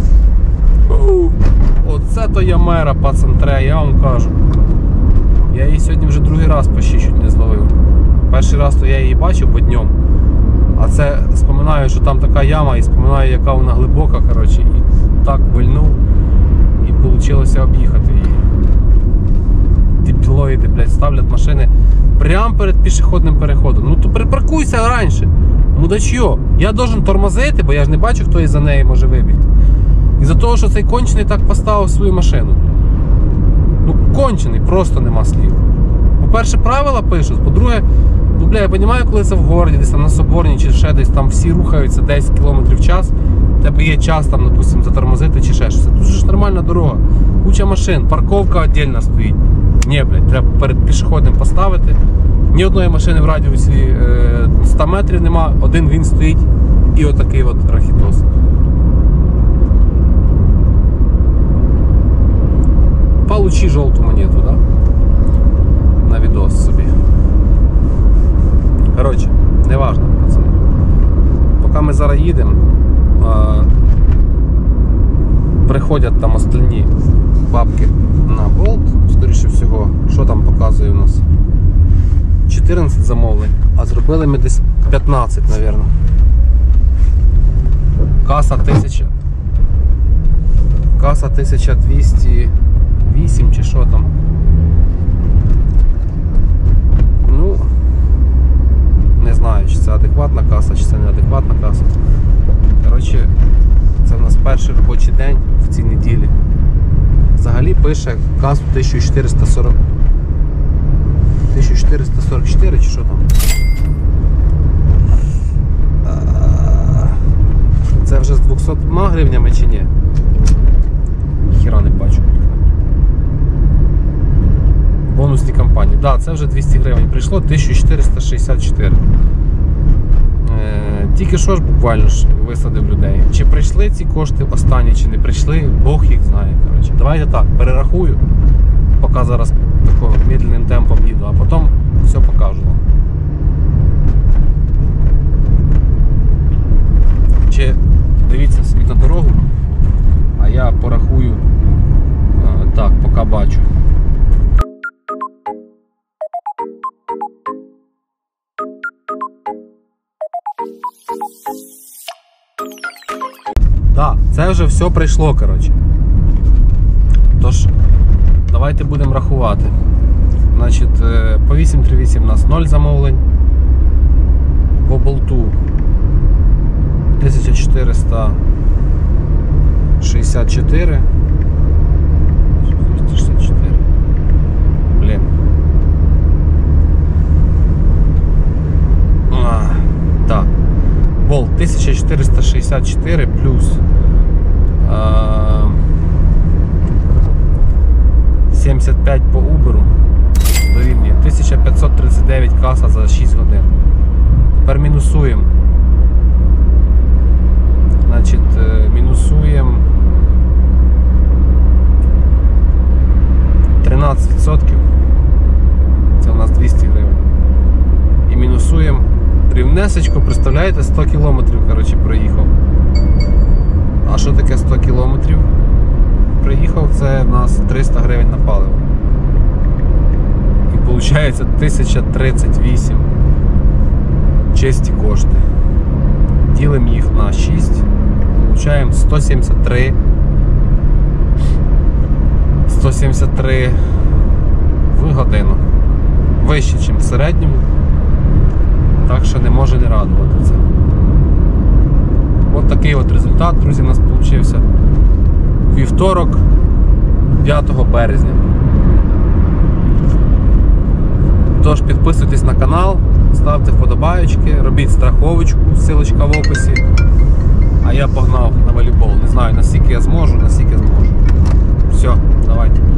Оце то Ямера, пацантре, я вам кажу. Я її сьогодні вже другий раз почти чуть не зловив. Перший раз то я її бачив, бо днем. А це споминаю, що там така яма, і споминаю, яка вона глибока, коротше, і так вильнув, і вийшло об'їхати її. Дебілоїди, блядь, ставлять машини прямо перед пішохідним переходом. Ну то припаркуйся раніше, мудачьо. Я должен тормозити, бо я ж не бачу, хто із за неї може вибігти. Із-за того, що цей кончений так поставив свою машину. Ну кончений, просто нема слів. По-перше, правила пишуть, по-друге, ну, бля, я розумію, коли це в городі, десь там на Соборній чи ще десь, там всі рухаються десять кілометрів в час, в тебе є час там, допустим, затормозити чи ще щось. Тут ж нормальна дорога, куча машин, парковка віддільно стоїть. Ні, блядь, треба перед пішохідним поставити. Ні одної машини в радіусі е, сто метрів нема, один він стоїть і отакий от рахітос. Получи жовту монету, да? На відос собі. Коротше, не важно, пацани. Поки ми зараз їдемо, приходять там остальні бабки на Bolt, скоріше всього. Що там показує у нас? чотирнадцять замовлень, а зробили ми десь п'ятнадцять, мабуть. Каса тисяча. Каса тисяча двісті вісім чи що там. Ну, не знаю, чи це адекватна каса, чи це неадекватна каса. Коротше, це в нас перший робочий день в цій неділі. Взагалі пише касу тисяча чотириста сорок. тисяча чотириста сорок чотири чи що там. Це вже з двохсотма гривнями чи ні? ніхіра не бачу. Бонусні кампанії. Так, да, це вже двісті гривень прийшло, тисяча чотириста шістдесят чотири. Е, тільки що ж буквально ж висадив людей. Чи прийшли ці кошти останні, чи не прийшли, Бог їх знає. Коротше. Давайте так, перерахую, поки зараз такого медленним темпом їду, а потім все покажу вам. Чи дивіться собі на дорогу, а я порахую е, так, поки бачу. Так, це вже все прийшло, коротше. Тож, давайте будемо рахувати. Значить, по вісім три вісім у нас нуль замовлень. По болту тисяча чотириста шістдесят чотири. чотириста шістдесят чотири. Блін. А, так. Болт тисяча чотириста шістдесят чотири плюс а, сімдесят п'ять по Uber дорівнює тисяча п'ятсот тридцять дев'ять каса за шість годин. Тепер мінусуємо. Значить, мінусуємо тринадцять відсотків. Це у нас двісті гривень. І мінусуємо рівнесечко, представляєте, сто кілометрів, коротше, проїхав. А що таке сто кілометрів? Приїхав, це в нас триста гривень на паливо. І виходить тисяча тридцять вісім чисті кошти. Ділимо їх на шість, получаємо сто сімдесят три. сто сімдесят три в годину. Вище, ніж в середньому. Так що не може не радувати це. От такий от результат, друзі, у нас вийшов вівторок, п'ятого березня. Тож підписуйтесь на канал, ставте вподобаєчки, робіть страховочку, ссылочка в описі. А я погнав на волейбол. Не знаю, наскільки я зможу, наскільки зможу. Все, давайте.